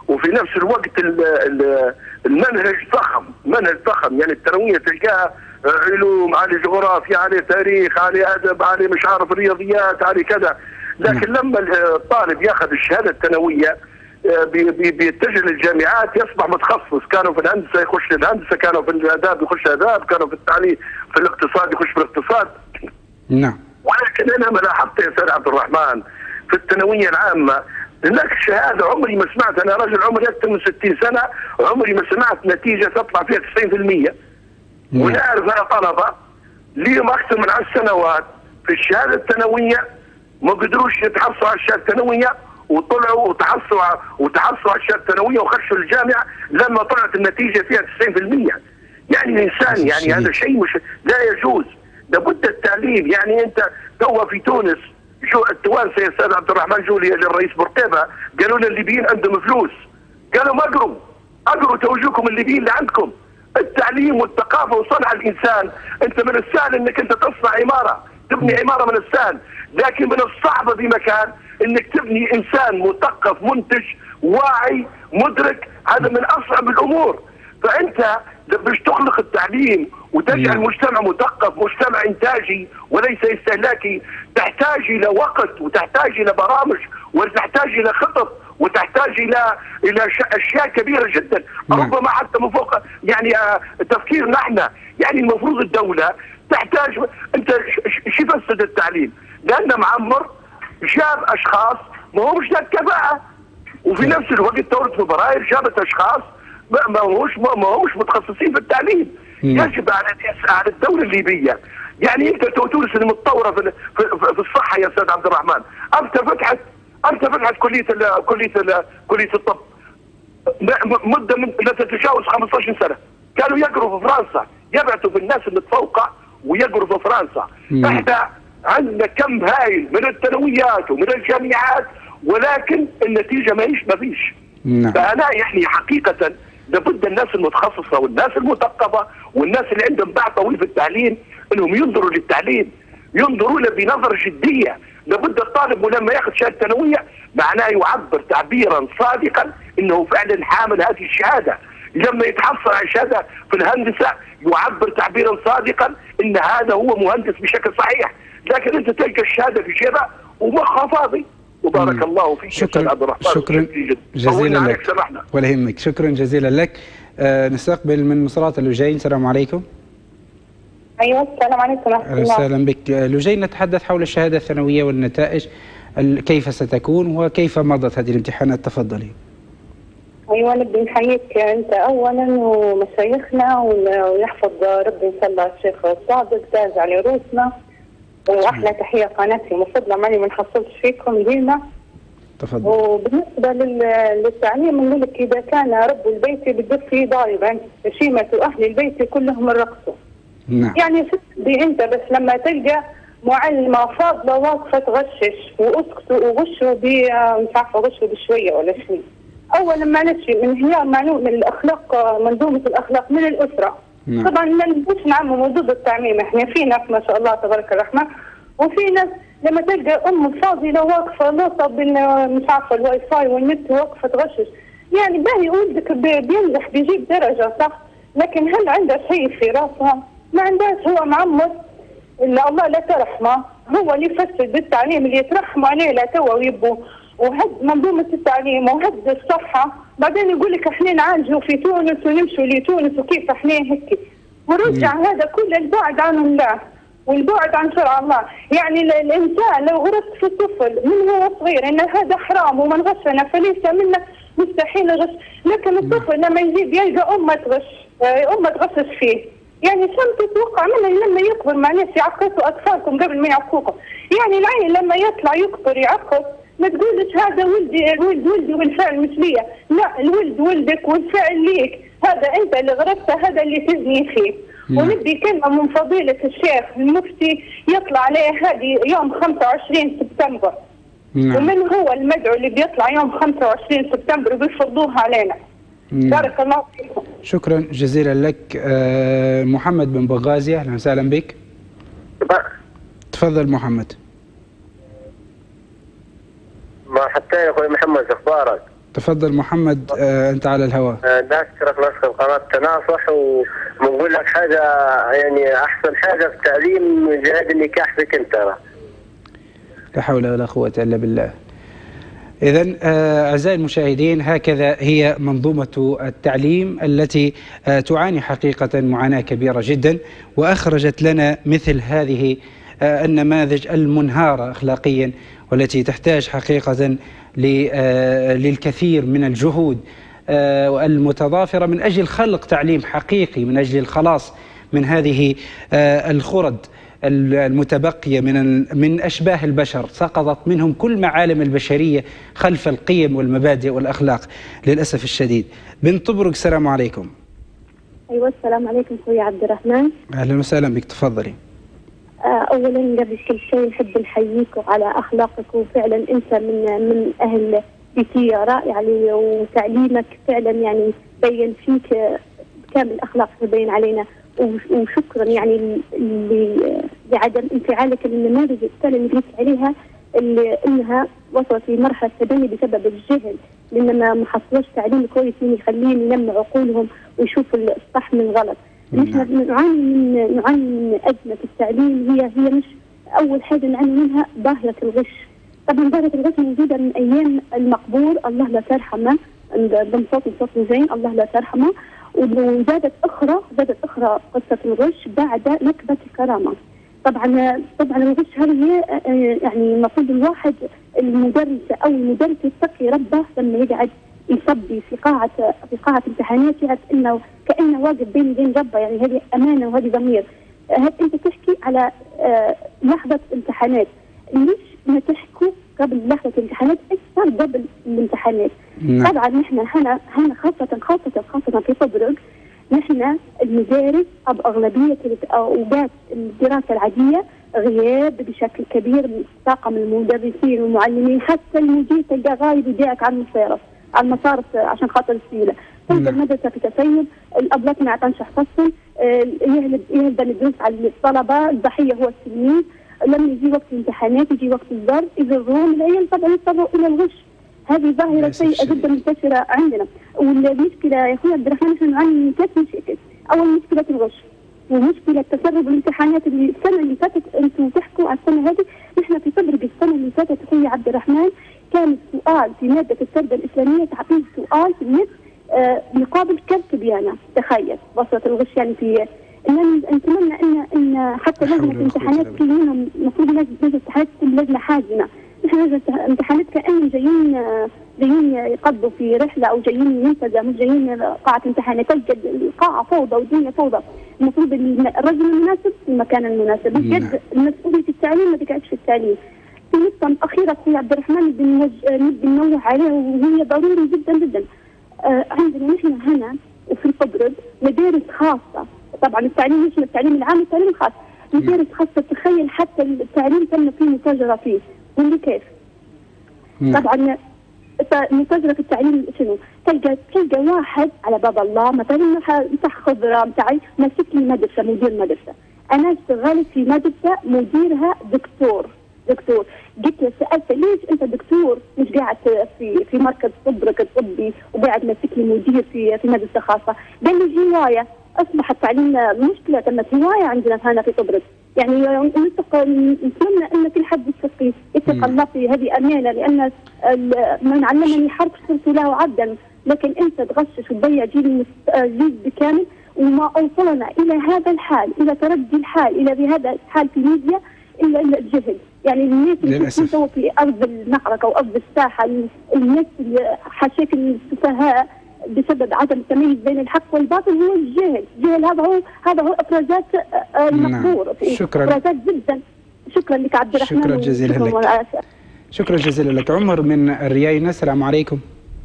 وفي نفس الوقت المنهج ضخم، منهج ضخم، يعني الثانويه تلقاها علوم، على جغرافيا، على تاريخ، على ادب، على مش عارف رياضيات، على كذا. لكن لما الطالب ياخذ الشهاده الثانويه بيتجه للجامعات يصبح متخصص، كانوا في الهندسه يخش الهندسه، كانوا في الاداب يخش اداب، كانوا في التعليم في الاقتصاد يخش في الاقتصاد. نعم. ولكن انا ما لاحظت يا استاذ عبد الرحمن في الثانويه العامه هناك شهاده عمري ما سمعت، انا رجل عمري اكثر من ستين سنه عمري ما سمعت نتيجه تطلع فيها تسعين بالمئة. ونعرف انا طلبه ليهم اكثر من عشر سنوات في الشهاده الثانويه ما قدروش يتحصلوا على الشهاده الثانويه، وطلعوا وتحصلوا وتحصلوا على الشهاده الثانويه وخشوا الجامعه لما طلعت النتيجه فيها تسعين بالمئة. يعني الانسان يعني هذا شيء مش لا يجوز، لابد التعليم. يعني انت توا في تونس شو التوانسه يا استاذ عبد الرحمن جو للرئيس بورقيبه قالوا لنا الليبيين عندهم فلوس، قالوا ما اقروا اقروا توجهكم الليبيين اللي عندكم. التعليم والثقافه وصنع الانسان، انت من السهل انك انت تصنع عماره، تبني عماره من السهل، لكن من الصعب بمكان انك تبني انسان مثقف منتج واعي مدرك، هذا من اصعب الامور. فانت باش تخلق التعليم وتجعل مجتمع مثقف، مجتمع انتاجي وليس استهلاكي، تحتاج الى وقت وتحتاج الى برامج وتحتاج الى خطط وتحتاج الى الى اشياء كبيره جدا، ربما حتى من فوق يعني تفكيرنا احنا. يعني المفروض الدوله تحتاج، انت شو فسد التعليم؟ لان معمر جاب اشخاص ما همش ذات كفاءه، وفي نفس الوقت ثوره فبراير جابت اشخاص ما هوش ما همش متخصصين في التعليم. يجب على على الدوله الليبيه، يعني انت تونس المتطوره في في الصحه يا استاذ عبد الرحمن، انت فتحت انت فتحت كليه ال كليه ال كليه الطب مده من لا تتجاوز خمسة عشر سنه، كانوا يقروا في فرنسا، يبعثوا في الناس المتفوقه ويقروا في فرنسا. احنا عندنا كم هائل من الثانويات ومن الجامعات، ولكن النتيجه ما فيش ما فيش. فانا يعني حقيقه لابد الناس المتخصصه والناس المثقفه والناس اللي عندهم باع طويل في التعليم انهم ينظروا للتعليم، ينظروا له بنظره جديه. لابد الطالب لما ياخذ شهاده ثانويه معناه يعبر تعبيرا صادقا انه فعلا حامل هذه الشهاده. لما يتحصل على شهاده في الهندسه يعبر تعبيرا صادقا ان هذا هو مهندس بشكل صحيح. لكن انت تلقى الشهاده في جيبه ومخها فاضي. وبارك مم. الله فيك. شكرا عبد الرحمن، شكرا جزيلا لك ولا يهمك. شكرا جزيلا لك. آه نستقبل من مصرات لجين. السلام عليكم. ايوه السلام عليكم ورحمه الله. اهلا بك لجين. نتحدث حول الشهاده الثانويه والنتائج، كيف ستكون وكيف مضت هذه الامتحانات؟ تفضلي. ايوه نبي نحييك انت اولا ومشايخنا ويحفظ ربي ان شاء الله الشيخ صادق تاج على روسنا، واحلى تحيه قناتي المفضله ماني ما نحصلش فيكم ديما. تفضل. وبالنسبه للتعليم نقول لك اذا كان رب البيت بدفه ضاربا شيمه اهل البيت كلهم الرقص. نعم. يعني صدقي انت بس لما تلقى معلمه فاضله واقفه تغشش واسكتوا وغشوا ب مش عارفه غشوا بشويه ولا شيء. اولا معلش من انهيار معلوم من الاخلاق، منظومه الاخلاق من الاسره. نعم. طبعا ما نبوش نعمم ضد التعميم، احنا في ناس ما شاء الله تبارك الرحمن، وفي ناس لما تلقى ام فاضله واقفه نصب مش عارفه الواي فاي والنت واقفه تغشش، يعني باهي ولدك بينجح بيجيب درجه صح، لكن هل عنده شيء في راسها؟ ما عندهاش. هو معمر الا الله لا ترحمه، هو اللي يفسد بالتعليم اللي يترحموا عليه لا توا ويبوا وهد منظومه التعليم وهد الصحه، بعدين يقول لك احنا نعالجوا في تونس ونمشوا لتونس وكيف احنا هيك، ونرجع هذا كله البعد عن الله والبعد عن شرع الله. يعني الانسان لو غرست في الطفل من هو صغير ان هذا حرام ومن غشنا فليس منا مستحيل غش، لكن الطفل لما يجيب يلقى امه تغش، امه تغشش فيه، يعني شو تتوقع منه لما يكبر؟ معلش يعقصوا اطفالكم قبل ما يعقوكم. يعني العيل لما يطلع يكبر يعقص ما تقولش هذا ولدي الولد ولدي والفعل مش ليا، لا الولد ولدك والفعل ليك، هذا انت اللي غرسته هذا اللي تزني فيه. مم. ونبي كلمه من فضيله الشيخ المفتي يطلع عليه هذه يوم خمسة وعشرين سبتمبر. مم. ومن هو المدعو اللي بيطلع يوم خمسة وعشرين سبتمبر وبيفرضوها علينا. مم. بارك الله فيكم. شكرا جزيلا لك. آه محمد بن بغازي اهلا وسهلا بك. تفضل محمد. ما حتى يا اخوي محمد اخبارك؟ تفضل محمد، آه أنت على الهواء. نشكرك نشكر قناة تناصح، وبنقول لك حاجة يعني أحسن حاجة في التعليم جهاد النكاح فيك أنت. لا حول ولا قوة إلا بالله. إذن أعزائي المشاهدين، هكذا هي منظومة التعليم التي تعاني حقيقة معاناة كبيرة جدا، وأخرجت لنا مثل هذه النماذج المنهارة أخلاقيا، والتي تحتاج حقيقة للكثير من الجهود المتضافرة من أجل خلق تعليم حقيقي، من أجل الخلاص من هذه الخرد المتبقية من من أشباه البشر، سقطت منهم كل معالم البشرية خلف القيم والمبادئ والأخلاق للأسف الشديد. بنت طبرق، السلام عليكم. أيوة السلام عليكم أخوي عبد الرحمن. أهلا وسهلا بك، تفضلي. أولا قبل كل شيء نحب نحييك على أخلاقك، وفعلا أنت من من أهل بيتية رائعة، وتعليمك فعلا يعني بين فيك كامل أخلاق تبين علينا، وشكرا يعني لعدم انفعالك للنماذج الثانية اللي قلت عليها، اللي انها وصلت في مرحله تدني بسبب الجهل، لان ما حصلوش تعليم كويس من يخليهم ينموا عقولهم ويشوفوا الصح من غلط. نحن نعاني من نعاني من ازمه التعليم، هي هي مش اول حاجه نعاني منها ظاهره الغش. طبعا ظاهره الغش موجوده من ايام المقبور، الله لا ترحمه، ضم صوت صوت زين الله لا ترحمه. وزادت اخرى زادت اخرى قصه الغش بعد نكبه الكرامه. طبعا طبعا الغش هذه يعني المفروض الواحد المدرس او المدرس يتقي ربه لما يقعد يصبي في قاعه في قاعه امتحانات، يعرف انه كانه واقف بين يدين ربه، يعني هذه امانه وهذه ضمير. هل انت تحكي على لحظه امتحانات، ليش ما تحكوا قبل لحظه الامتحانات؟ ايش صار قبل الامتحانات؟ نعم. طبعا نحن هنا هنا خاصه خاصه خاصه في طبرق، نحن المدارس باغلبيه اوقات الدراسه العاديه غياب بشكل كبير من طاقم المدرسين والمعلمين، حتى المدير تلقاه غايب يديعك على المصارف على المصارف عشان خاطر السيوله. تلقى المدرسه في تسيب، الابلات ما عطانش حصصهم، يهلب يهلب الدروس على الطلبه، الضحيه هو التلميذ. لما يجي وقت الامتحانات يجي وقت الضرب يضرون العيال، طبعا يضطروا الى الغش. هذه ظاهره سيئه جدا منتشره عندنا. والمشكله يا اخوي عبد الرحمن نحن نعاني من ثلاث مشاكل. اول مشكله الغش، ومشكله تسرب الامتحانات اللي السنه اللي فاتت انتم تحكوا على السنه هذه، نحن في طبرق السنه اللي فاتت اخوي عبد الرحمن كان السؤال في ماده التربيه الاسلاميه تعطيه سؤال في النت آه مقابل كرت بيانه، تخيل وصلت الغش يعني في. نتمنى ان ان حتى لجنه الامتحانات كل منهم المفروض لجنه الامتحانات تكون لجنه حازمه. نحن لجنه الامتحانات كانهم جايين جايين يقضوا في رحله او جايين منتزه، مش جايين قاعه امتحانات. تلقى القاعه فوضى والدنيا فوضى. المفروض الرجل المناسب في المكان المناسب، بجد المسؤوليه في التعليم ما تقعدش في التعليم. في نقطه اخيره اخوي عبد الرحمن نبي ننوه عليها وهي ضروري جدا جدا. آه عندنا نحن هنا وفي طبرق مدارس خاصه، طبعا التعليم مش التعليم العام، التعليم الخاص، مدارس خاصه. تخيل حتى التعليم تم فيه متاجره فيه، واللي كيف؟ مم. طبعا متاجره في التعليم شنو؟ تلقى تلقى واحد على باب الله مثلا بتاع خضره بتاعي ماسك لي مدرسه، مدير مدرسه. انا اشتغلت في مدرسه مديرها دكتور دكتور قلت له سالته ليش انت دكتور مش قاعد في في مركز طبرق الطبي وقاعد ماسك لي مدير في في مدرسه خاصه؟ قال لي هوايه. اصبح التعليم مشكله، تمت هوايه عندنا هنا في طبرق. يعني نتمنى ان كل حد يتقي يتقى الله في هذه امانه، لان من علمني حرف صرت له عبدا. لكن انت تغشش وتضيع جيل جيل بكامل، وما اوصلنا الى هذا الحال، الى تردي الحال، الى بهذا الحال في ميديا الا الا الجهل. يعني الناس اللي تكون في ارض المعركه وارض الساحه، الناس اللي حاشاكل السفهاء بسبب عدم التمييز بين الحق والباطل هو الجهل. الجهل هذا هو هذا هو افرازات المقبور. نعم. شكرا افرازات جدا. شكرا لك عبد الرحمن. شكرا جزيلا لك. شكرا جزيلا لك. عمر من الرياينة، السلام عليكم.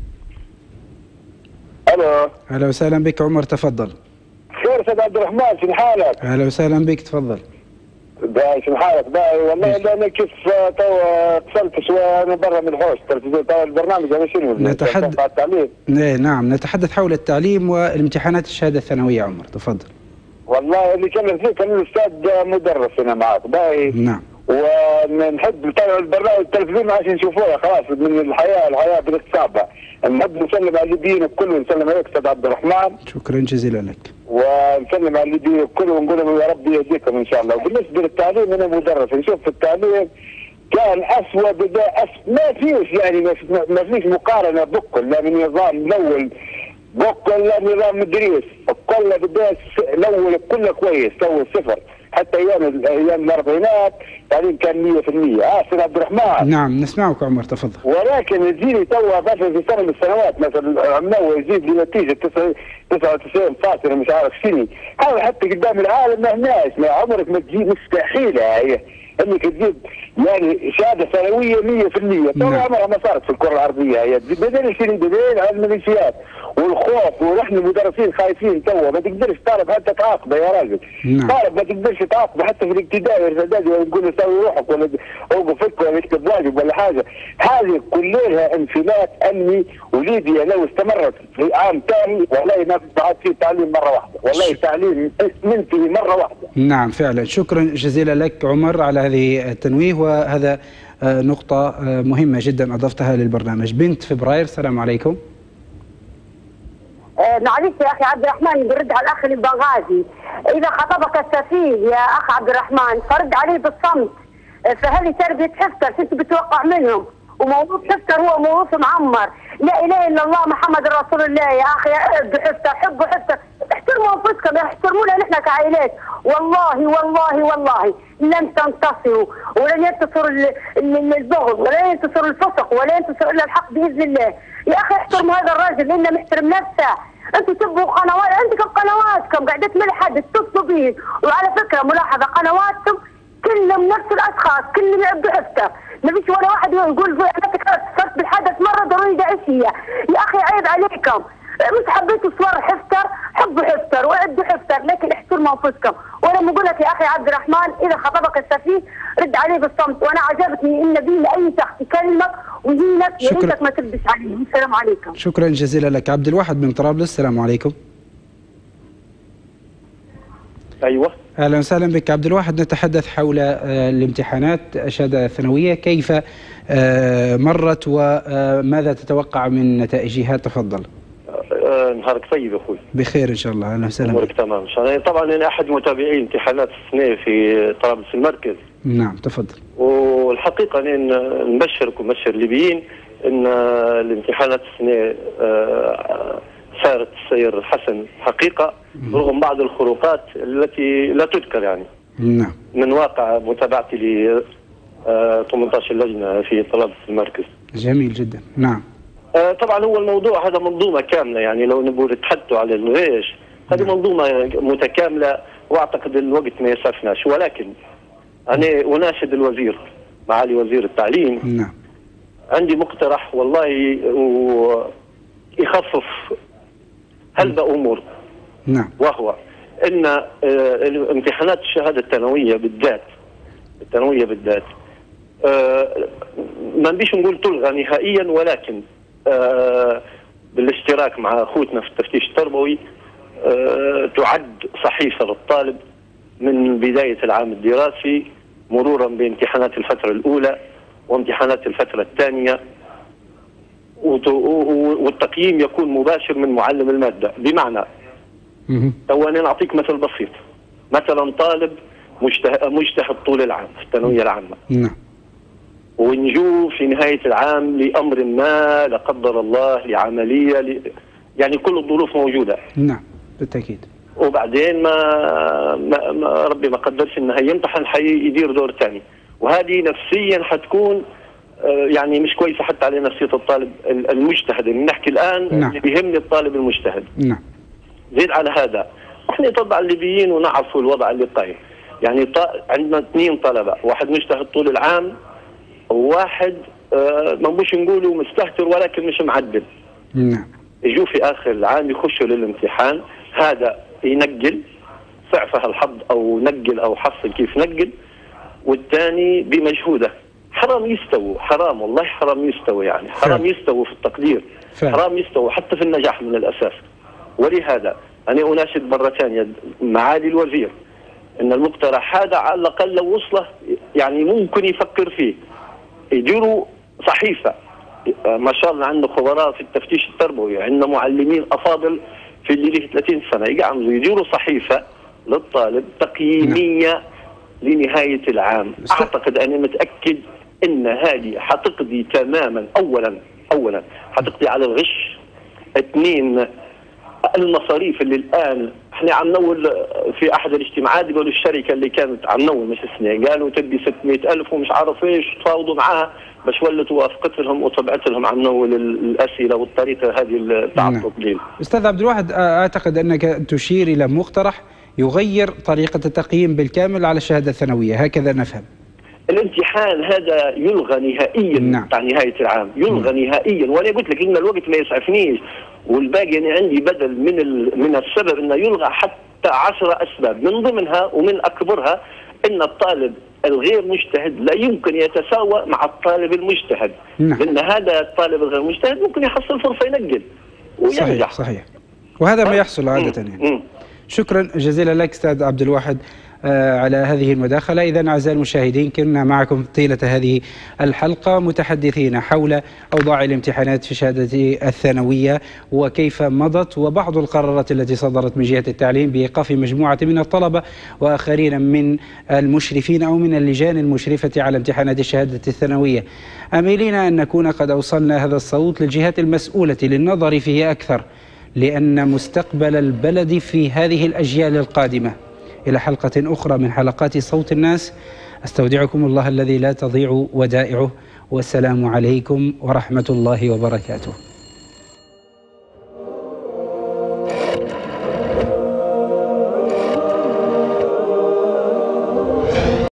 الو. اهلا وسهلا بك عمر، تفضل. خير استاذ عبد الرحمن، شنو حالك؟ اهلا وسهلا بك، تفضل. باي شنو حالك؟ باي والله انا كيف تو اتصلت شويه انا برا من الحوش، تو البرنامج هذا شنو؟ نتحدث عن التعليم. نعم نتحدث حول التعليم والامتحانات الشهاده الثانويه. عمر تفضل. والله اللي كلم فيه كان الاستاذ مدرس هنا معك، باي. نعم. ونحب نتابع البرنامج التلفزيون عشان نشوفوها خلاص من الحياه الحياه بالاكتسابها. نحب نسلم على الليبيين الكل ونسلم عليك استاذ عبد الرحمن. شكرا جزيلا لك. ونسلم على الليبيين الكل ونقول لهم يا رب يهديكم ان شاء الله. وبالنسبه للتعليم انا مدرس نشوف في التعليم كان اسوء بدا أس... ما فيش يعني ما فيش مقارنه بكل لا من النظام الاول بكل لا نظام الدريس كله بدايه الاول كله كويس تو صفر حتى ايام ايام الاربعينات التعليم كان مية بالمية. اه استاذ عبد الرحمن. نعم نسمعك عمر تفضل. ولكن تجيني تو مثلا في سنه من السنوات مثلا عمناوي يزيد لنتيجه تسعة وتسعين فاصلة مش عارف شنو هذا حتى قدام العالم ما هناش ما عمرك ما تجيب مستحيله هي انك تجيب يعني شهاده ثانويه مية بالمية تو عمرها ما صارت في الكره العربيه هي بدل شنو بدل على الميليشيات والخوف ونحن المدرسين خايفين تو ما تقدرش طالب حتى تعاقبه يا راجل. نعم. طالب ما تقدرش تعاقبه حتى في الابتدائي والإعدادي ولا تقول له سوي روحك ولا اوقف فك ولا اكتب واجب ولا حاجه. هذه كلها انفلات امني وليبيا لو استمرت في عام ثاني والله ما بعد فيه تعليم مره واحده والله التعليم منتهي مره واحده. نعم فعلا. شكرا جزيلا لك عمر على هذه التنويه وهذا نقطه مهمه جدا اضفتها للبرنامج. بنت فبراير السلام عليكم. آه معلش يا اخي عبد الرحمن برد على الاخ البغازي. اذا خطبك السفيه يا اخ عبد الرحمن فرد عليه بالصمت. آه فهذه تربيه حفتر انت بتوقع منهم وموضوع حفتر هو موضوع معمر. لا اله الا الله محمد رسول الله يا اخي حبوا حفتر حبوا حفتر احترموا انفسكم احترمونا نحن كعائلات. والله والله والله لن تنتصروا ولن ينتصر البغض ولن ينتصر الفسق ولن ينتصر الا الحق باذن الله. يا اخي احترموا هذا الراجل لانه محترم نفسه. انتم تبوا قنوات عندكم قنواتكم قاعده تملحد تتصلوا به. وعلى فكره ملاحظه قنواتكم كلهم نفس الاشخاص كلهم يعبدوا حفتر. ما فيش ولا واحد يقول انا تكررت بالحدث مره ضروري داعشيه. يا اخي عيب عليكم. مش حبيتوا صور حفتر حبوا حفتر وعدوا حفتر لكن احترموا انفسكم. وانا بقول لك يا اخي عبد الرحمن اذا خطبك السفيه رد عليه بالصمت. وانا عجبتني ان بين اي شخص يكلمك ويهينك يا ريتك ما تلبس عليه. السلام عليكم. شكرا جزيلا لك. عبد الواحد من طرابلس السلام عليكم. ايوه اهلا وسهلا بك عبد الواحد. نتحدث حول الامتحانات الشهاده الثانويه كيف مرت وماذا تتوقع من نتائجها؟ تفضل. نهارك طيب اخوي. بخير ان شاء الله. اهلا وسهلا. امورك تمام ان شاء الله. طبعا انا احد متابعي امتحانات السنه في طرابلس المركز. نعم تفضل. والحقيقه انا نبشرك ومبشر الليبيين ان الامتحانات السنه سارت سير حسن حقيقه رغم بعض الخروقات التي لا تذكر يعني. نعم. من واقع متابعتي ل ثمانية عشر لجنه في طرابلس المركز. جميل جدا. نعم. آه طبعا هو الموضوع هذا منظومه كامله يعني لو نبغى نتحدثوا على الغيش هذه منظومه متكامله واعتقد الوقت ما يسعفناش. ولكن انا اناشد الوزير معالي وزير التعليم. نعم. عندي مقترح والله يخفف هلبة امور. نعم. وهو ان آه امتحانات الشهاده الثانويه بالذات الثانويه بالذات آه ما نبيش نقول تلغى نهائيا ولكن آه بالاشتراك مع اخوتنا في التفتيش التربوي آه تعد صحيفه للطالب من بدايه العام الدراسي مرورا بامتحانات الفتره الاولى وامتحانات الفتره الثانيه والتقييم يكون مباشر من معلم الماده. بمعنى تو انا نعطيك مثل بسيط. مثلا طالب مجتهد طول العام في الثانويه العامه. نعم. ونجو في نهاية العام لأمر ما لا قدر الله لعملية ل... يعني كل الظروف موجودة. نعم بالتأكيد. وبعدين ما, ما, ما ربي ما قدرش انه يمتحن حي يدير دور ثاني وهذه نفسيا حتكون يعني مش كويسة حتى على نفسية الطالب المجتهد. نحكي الآن نعم. اللي بيهمني الطالب المجتهد. نعم. زيد على هذا احنا طبعا الليبيين ونعرفوا الوضع اللي قايم يعني ط... عندنا اثنين طلبة واحد مجتهد طول العام وواحد آه ما بوش نقولوا مستهتر ولكن مش معدل. نعم. يجوا في اخر العام يخشوا للامتحان هذا ينقل ضعفه الحظ او نقل او حصل كيف نقل والثاني بمجهوده. حرام يستووا حرام والله حرام يستووا يعني حرام يستووا في التقدير. فعلا. حرام يستووا حتى في النجاح من الاساس. ولهذا انا اناشد مره ثانيه معالي الوزير ان المقترح هذا على الاقل لو وصله يعني ممكن يفكر فيه، يديروا صحيفه. ما شاء الله عندنا خبراء في التفتيش التربوي، عندنا معلمين افاضل في اللي له ثلاثين سنه يقعدوا يديروا صحيفه للطالب تقييميه لنهايه العام. اعتقد انا متاكد ان هذه حتقضي تماما، اولا اولا حتقضي على الغش. اثنين، المصاريف اللي الان احنا عم نول في احد الاجتماعات يقولوا الشركه اللي كانت عم نول مش السنه قالوا تدي ستمئة ألف ومش عارف ايش، تفاوضوا معاها باش ولت وافقت لهم وطبعت لهم عم نول الاسئله والطريقه هذه تاع التضليل. استاذ عبد الواحد، اعتقد انك تشير الى مقترح يغير طريقه التقييم بالكامل على الشهاده الثانويه، هكذا نفهم. الامتحان هذا يلغى نهائيا. نعم. تاع نهايه العام يلغى مم. نهائيا، وانا قلت لك ان الوقت ما يسعفنيش، والباقي انا عندي بدل من من السبب انه يلغى حتى عشر اسباب، من ضمنها ومن اكبرها ان الطالب الغير مجتهد لا يمكن يتساوى مع الطالب المجتهد. نعم. لان هذا الطالب الغير مجتهد ممكن يحصل فرصه ينقل وينجح. صحيح صحيح، وهذا ما يحصل عاده يعني. مم. شكرا جزيلا لك استاذ عبد الواحد على هذه المداخلة. إذن أعزائي المشاهدين، كنا معكم طيلة هذه الحلقة متحدثين حول أوضاع الامتحانات في شهادة الثانوية وكيف مضت، وبعض القرارات التي صدرت من جهة التعليم بإيقاف مجموعة من الطلبة وآخرين من المشرفين أو من اللجان المشرفة على امتحانات الشهادة الثانوية. أملين أن نكون قد أوصلنا هذا الصوت للجهات المسؤولة للنظر فيه أكثر، لأن مستقبل البلد في هذه الأجيال القادمة. إلى حلقة أخرى من حلقات صوت الناس، أستودعكم الله الذي لا تضيع ودائعه، والسلام عليكم ورحمة الله وبركاته.